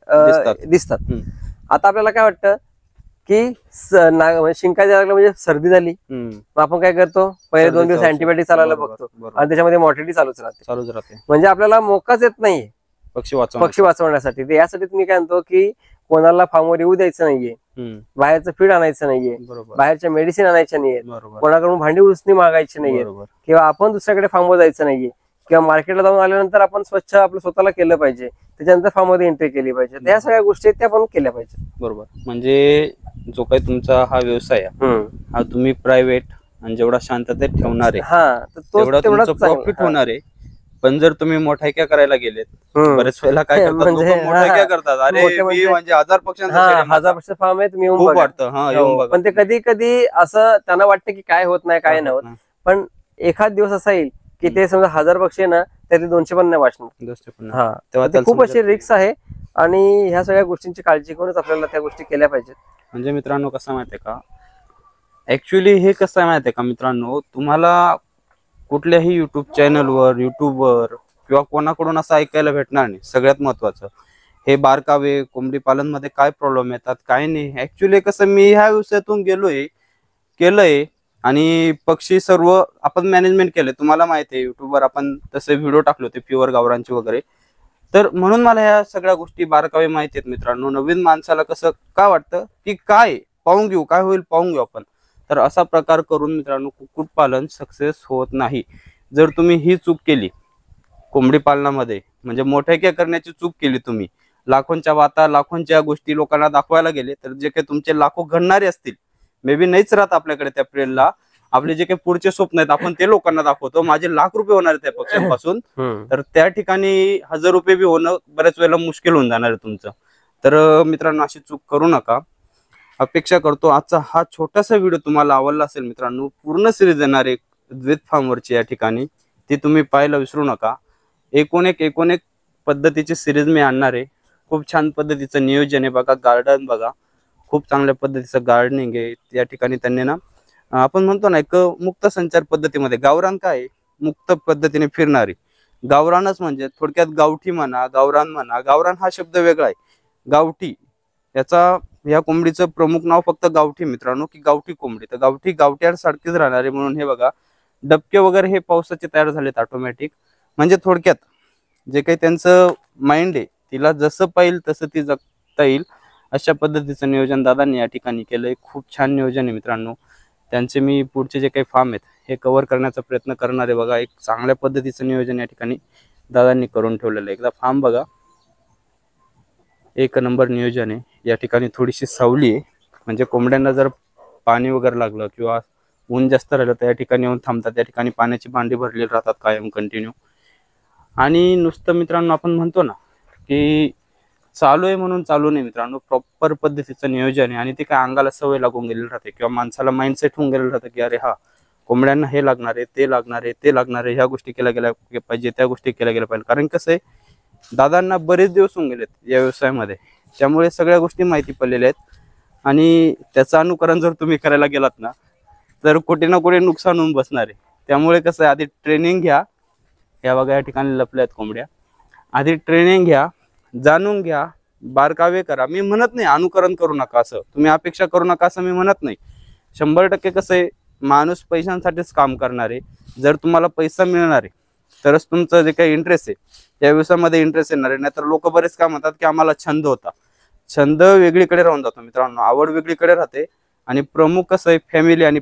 दिसतात. आता आपल्याला काय वाटतं की शिंकायला लागलं म्हणजे सर्दी झाली, मग आपण काय करतो, पहिले 2 दिवस अँटीबायोटिक चालायला बघतो आणि त्याच्यामध्ये मॉर्टिलिटी चालूच राहते. म्हणजे आपल्याला मोकाच येत नाहीये पक्षी वाचवण्यासाठी. यासाठी तुम्ही काय म्हणतो की कोणाला फार्मवर येऊ द्यायचं नाहीये, बाहेरचं फीड आणायचं नाहीये, बाहेरच्या मेडिसिन आणायच्या नाहीये, कोणाकडून भांडी उचनी मागायची नाहीये, किंवा आपण दुसऱ्याकडे फार्मवर जायचं नाहीये, किंवा मार्केटला जाऊन आल्यानंतर आपण स्वच्छ आपलं स्वतःला केलं पाहिजे, त्याच्यानंतर फार्म मध्ये एंट्री केली पाहिजे. त्या सगळ्या गोष्टी त्या आपण केल्या पाहिजे. बरोबर. म्हणजे जो काही तुमचा हा व्यवसाय आहे हा तुम्ही प्रायव्हेट आणि जेवढा शांततेत ठेवणार आहे तेवढा तुमचं प्रॉफिट होणार आहे. पण जर तुम्ही मोठायक्या करायला गेलेत, बरेच वेळेला काय करतात मोठायक्या करतात, अरे मी म्हणजे 1000 पक्षांचा फार्म आहे तुम्ही खूप वाटतं. पण ते कधी कधी असं त्यांना वाटतं की काय होत नाही, काय नाही होत. पण एखाद दिवस असा येईल की ते समजा 1000 पक्षी ना त्यातले 200 पण नाही वाचणार. तेव्हा खूप अशी रिस्क आहे आणि ह्या सगळ्या गोष्टींची काळजी घेऊनच आपल्याला त्या गोष्टी केल्या पाहिजेत. म्हणजे मित्रांनो कसं माहितीये का, ऍक्च्युली हे कसं आहे माहितीये का मित्रांनो, तुम्हाला कुठल्याही युट्यूब चॅनलवर, युट्यूबवर किंवा कोणाकडून असं ऐकायला भेटणार नाही. सगळ्यात महत्वाचं हे बारकावे कोंबडी पालन मध्ये काय प्रॉब्लेम येतात काय नाही. ऍक्च्युली कसं मी ह्या व्यवसायातून केलंय आणि पक्षी सर्व आपण मॅनेजमेंट केलंय. तुम्हाला माहिती आहे युट्यूबवर आपण तसे व्हिडिओ टाकले होते प्युअर गावरांचे वगैरे. तर म्हणून मला ह्या सगळ्या गोष्टी बारकावे माहिती आहेत मित्रांनो. नवीन माणसाला कसं काय वाटतं की काय पाहून घेऊ काय होईल पाहून घेऊ आपण. तर असा प्रकार करून मित्रांनो कुक्कुटपालन सक्सेस होत नाही. जर तुम्ही ही चूक केली कोंबडी पालनामध्ये म्हणजे मोठ्या करण्याची चूक केली तुम्ही, लाखोंच्या वाता लाखोंच्या गोष्टी लोकांना दाखवायला गेले तर जे काही तुमचे लाखो घडणारे असतील मे बी नाहीच राहत आपल्याकडे त्या पिरियडला. आपले जे काही पुढचे स्वप्न आहेत आपण ते लोकांना दाखवतो माझे लाख रुपये होणार आहेत त्या पक्ष्यांपासून. तर त्या ठिकाणी 1000 रुपये बी होणं बऱ्याच वेळेला मुश्किल होऊन जाणार आहे तुमचं. तर मित्रांनो अशी चूक करू नका. अपेक्षा करतो आजचा हा छोटासा व्हिडिओ तुम्हाला आवडला असेल मित्रांनो. पूर्ण सिरीज येणार आहे द्वित फार्मवरची या ठिकाणी, ती तुम्ही पाहायला विसरू नका. एकूण एक पद्धतीची सिरीज मी आणणार आहे. खूप छान पद्धतीचं नियोजन आहे बघा. गार्डन बघा खूप चांगल्या पद्धतीचं गार्डनिंग आहे या ठिकाणी. त्यांनी ना आपण म्हणतो ना एक मुक्त संचार पद्धतीमध्ये गावरान काय मुक्त पद्धतीने फिरणारी गावरानच म्हणजे थोडक्यात गावठी म्हणा गावरान म्हणा. गावरान हा शब्द वेगळा आहे. गावठी याचा या कोंबडीचं प्रमुख नाव फक्त गावठी मित्रांनो की गावठी कोंबडी. तर गावठी सारखीच राहणार आहे. म्हणून हे बघा डबके वगैरे हे पावसाचे तयार झालेत ऑटोमॅटिक. म्हणजे थोडक्यात जे काही त्यांचं माइंड आहे तिला जसं पाहिजे तसं ती जगता येईल अशा पद्धतीचं नियोजन दादांनी या ठिकाणी केलंय. खूप छान नियोजन आहे मित्रांनो. त्यांचे मी पुढचे जे काही फार्म आहेत हे कव्हर करण्याचा प्रयत्न करणार आहे बघा. एक चांगल्या पद्धतीचं नियोजन या ठिकाणी दादांनी करून ठेवलेलं आहे. एकदा फार्म बघा एक नंबर नियोजन आहे. या ठिकाणी थोडीशी सावली आहे म्हणजे कोंबड्यांना जर पाणी वगैरे लागलं किंवा ऊन जास्त राहिलं तर या ठिकाणी येऊन थांबतात. त्या ठिकाणी पाण्याची भांडी भरलेली राहतात कायम कंटिन्यू. आणि नुसतं मित्रांनो आपण म्हणतो ना की चालू आहे म्हणून चालू नाही मित्रांनो. प्रॉपर पद्धतीचं नियोजन आहे आणि ते काय अंगाला सवय लागून गेलेली राहते किंवा माणसाला माइंडसेट होऊन गेलेलं राहतं की अरे हा कोंबड्यांना हे लागणार आहे ते लागणार आहे ते लागणार आहे. ह्या गोष्टी केल्या गेल्या पाहिजे त्या गोष्टी केल्या गेल्या पाहिजे. कारण कसं आहे दादांना बरेच दिवस होऊन गेलेत या व्यवसायामध्ये त्यामुळे सगळ्या गोष्टी माहिती पडलेल्या आहेत. आणि त्याचं अनुकरण जर तुम्ही करायला गेलात ना तर कुठे ना कुठे नुकसान होऊन बसणार आहे. त्यामुळे कसं आहे आधी ट्रेनिंग घ्या. या बघा या ठिकाणी लपल्या आहेत कोंबड्या. आधी ट्रेनिंग घ्या जाणून घ्या बारकावे करा. मी म्हणत नाही अनुकरण करू नका असं तुम्ही अपेक्षा करू नका असं मी म्हणत नाही. 100% कसं आहे माणूस पैशांसाठीच काम करणार आहे. जर तुम्हाला पैसा मिळणार आहे तरच तुमचं जे काही इंटरेस्ट आहे या व्यवसायामध्ये इंटरेस्ट येणार आहे. नाहीतर लोक बरेच काय म्हणतात की आम्हाला छंद होता. छंद वेगळीकडे राहून जातो मित्रांनो. आवड वेगळीकडे राहते आणि प्रमुख कसं आहे फॅमिली आणि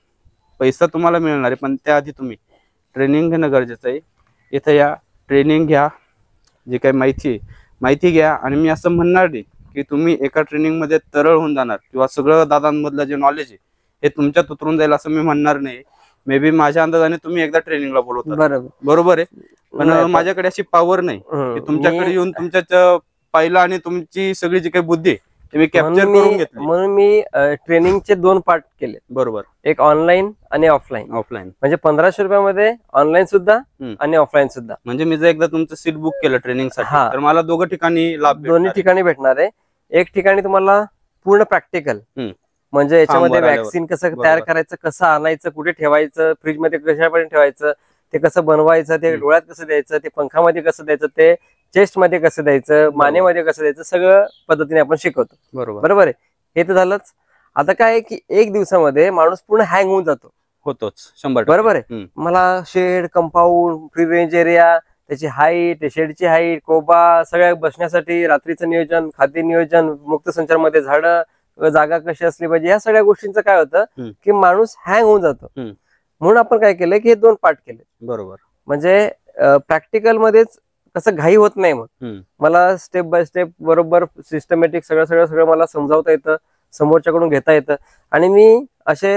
पैसा तुम्हाला मिळणार आहे. पण त्याआधी तुम्ही ट्रेनिंग घेणं गरजेचं आहे. इथं या ट्रेनिंग घ्या जे काही माहिती घ्या. आणि मी असं म्हणणार नाही की तुम्ही एका ट्रेनिंगमध्ये तरळ होऊन जाणार किंवा सगळं दादांमधलं जे नॉलेज आहे हे तुमच्यात उतरून जाईल असं मी म्हणणार नाही. मे बी माझ्या अंदाजाने तुम्ही एकदा ट्रेनिंगला बोलवता बरोबर आहे. पण माझ्याकडे अशी पॉवर नाही की तुमच्याकडे येऊन तुमच्या पाहिलं आणि तुमची सगळी जी काही बुद्धी ते मी कॅप्चर करून घेतली. म्हणून मी ट्रेनिंगचे 2 पार्ट केले बरोबर. एक ऑनलाईन आणि ऑफलाईन. म्हणजे 1500 रुपयामध्ये ऑनलाईन सुद्धा आणि ऑफलाईन सुद्धा. म्हणजे मी जर एकदा तुमचं सीट बुक केलं ट्रेनिंगसाठी तर मला दोघं ठिकाणी लाभ दोन्ही ठिकाणी भेटणार आहे. एक ठिकाणी तुम्हाला पूर्ण प्रॅक्टिकल म्हणजे याच्यामध्ये वॅक्सिन कसं तयार करायचं कसं आणायचं कुठे ठेवायचं फ्रीजमध्ये कशापर्यंत ठेवायचं ते कसं बनवायचं ते डोळ्यात कसं द्यायचं ते पंखामध्ये कसं द्यायचं ते चेस्ट मध्ये कसं द्यायचं मानेमध्ये कसं द्यायचं सगळं पद्धतीने आपण शिकवतो बरोबर आहे. हे तर झालंच. आता काय आहे की एक दिवसामध्ये माणूस पूर्ण हँग होऊन होतोच 100% बरोबर आहे. मला shed compound free range area त्याची हाईट शेडची हाईट कोबा सगळ्या बसण्यासाठी रात्रीचं नियोजन खाद्य नियोजन मुक्त संचारमध्ये झाडं जागा कशी असली पाहिजे या सगळ्या गोष्टींचं काय होतं की माणूस हँग होऊन जातो. म्हणून आपण काय केलं की हे 2 पार्ट केले बरोबर. म्हणजे प्रॅक्टिकल मध्येच कसं घाई होत नाही. मग मला स्टेप बाय स्टेप बरोबर सिस्टमॅटिक सगळं मला समजावता येतं समोरच्याकडून घेता येतं. आणि मी असे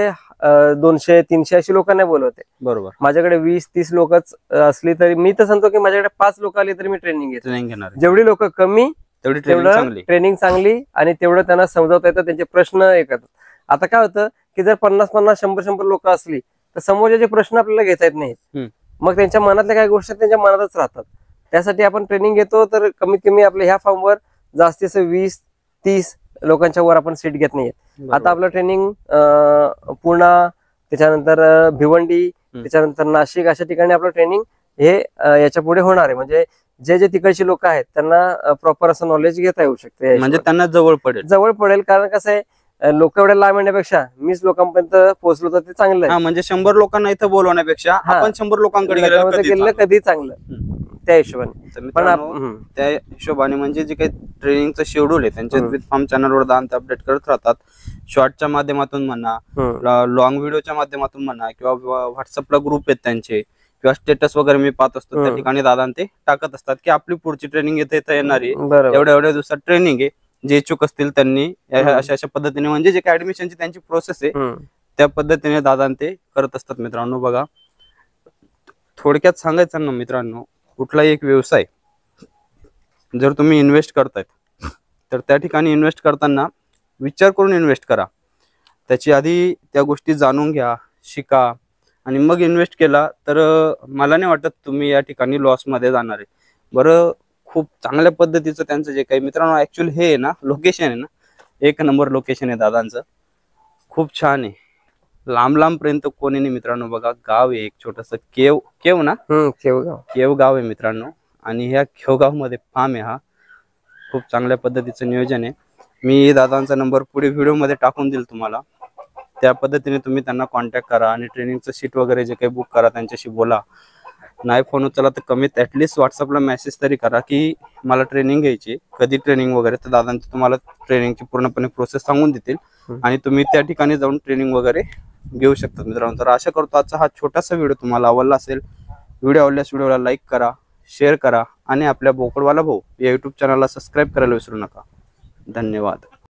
200-300 अशी लोकांना बोलवते बरोबर. माझ्याकडे 20-30 लोकच असली तरी मी तर सांगतो की माझ्याकडे 5 लोक आली तरी मी ट्रेनिंग घेणार. जेवढी लोक कमी तेवढं ट्रेनिंग चांगली आणि तेवढं त्यांना समजावता येतं त्यांचे प्रश्न येतात. आता काय होतं की जर 50-50 100-100 लोक असली तर समोरचे प्रश्न आपल्याला घेता येत नाहीत. मग त्यांच्या मनातल्या काही गोष्टी त्यांच्या मनातच राहतात. त्यासाठी आपण ट्रेनिंग घेतो तर कमीत कमी आपल्या ह्या फार्मवर जास्तीत 20-30 लोकांच्या वर आपण सीट घेत नाहीये. आता आपलं ट्रेनिंग पुणा त्याच्यानंतर भिवंडी त्याच्यानंतर नाशिक अशा ठिकाणी आपलं ट्रेनिंग हे याच्या पुढे होणार आहे. म्हणजे जे जे तिकडची लोक आहेत त्यांना प्रॉपर असं नॉलेज घेता येऊ शकते. म्हणजे त्यांना जवळ पडेल कारण कसं आहे, लोक एवढ्या लांब येण्यापेक्षा मीच लोकांपर्यंत पोहोचलो तर ते चांगलं आहे. म्हणजे 100 लोकांना इथं बोलवण्यापेक्षा आपण 100 लोकांकडे गेलं कधी चांगलं त्या हिशोबाने. पण त्या हिशोबाने म्हणजे जे काही ट्रेनिंगचं शेड्यूल आहे त्यांच्या विथ फार्म चॅनलवर दादा अपडेट करत राहतात. शॉर्टच्या माध्यमातून म्हणा, लॉंग व्हिडिओच्या माध्यमातून म्हणा, किंवा व्हॉट्सअपला ग्रुप आहेत त्यांचे, किंवा स्टेटस वगैरे मी पाहत असतो त्या ठिकाणी दादा ते टाकत असतात की आपली पुढची ट्रेनिंग येते येणारी एवढ्या दिवसात ट्रेनिंग आहे. जे इच्छुक असतील त्यांनी अशा पद्धतीने म्हणजे जे काही ऍडमिशनची त्यांची प्रोसेस आहे त्या पद्धतीने दादा ते करत असतात. मित्रांनो बघा, थोडक्यात सांगायचं ना मित्रांनो, कुठलाही एक व्यवसाय जर तुम्ही इन्व्हेस्ट करतायत तर त्या ठिकाणी इन्व्हेस्ट करताना विचार करून इन्व्हेस्ट करा. त्याची आधी त्या गोष्टी जाणून घ्या, शिका, आणि मग इन्व्हेस्ट केला तर मला नाही वाटत तुम्ही या ठिकाणी लॉसमध्ये जाणार आहे. बरं, खूप चांगल्या पद्धतीचं त्यांचं जे काही मित्रांनो ऍक्च्युअली हे आहे ना, लोकेशन आहे ना, 1 नंबर लोकेशन आहे दादांचं, खूप छान आहे. लांब पर्यंत कोणी नाही मित्रांनो. बघा, गाव आहे एक छोटस केव ना, केव गाव आहे मित्रांनो. आणि ह्या खेवगाव मध्ये फार्म आहे हा. खूप चांगल्या पद्धतीचं नियोजन आहे. मी दादांचा नंबर पुढे व्हिडिओ मध्ये टाकून देईल तुम्हाला. त्या पद्धतीने तुम्ही त्यांना कॉन्टॅक्ट करा आणि ट्रेनिंगचं शीट वगैरे जे काही बुक करा, त्यांच्याशी बोला. नाही फोन उचला तर कमीत ऍटलिस्ट व्हॉट्सअपला मेसेज तरी करा की मला ट्रेनिंग घ्यायची, कधी ट्रेनिंग वगैरे. तर दादांची तुम्हाला ट्रेनिंगची पूर्णपणे प्रोसेस सांगून देतील आणि तुम्ही त्या ठिकाणी जाऊन ट्रेनिंग वगैरे घेऊ शकता मित्रांनो. तर आशा करतो आजचा हा छोटासा व्हिडिओ तुम्हाला आवडला असेल. व्हिडिओ आवडल्यास व्हिडिओला लाईक करा, शेअर करा आणि आपल्या बोकडवाला भाऊ या युट्यूब चॅनलला सबस्क्राईब करायला विसरू नका. धन्यवाद.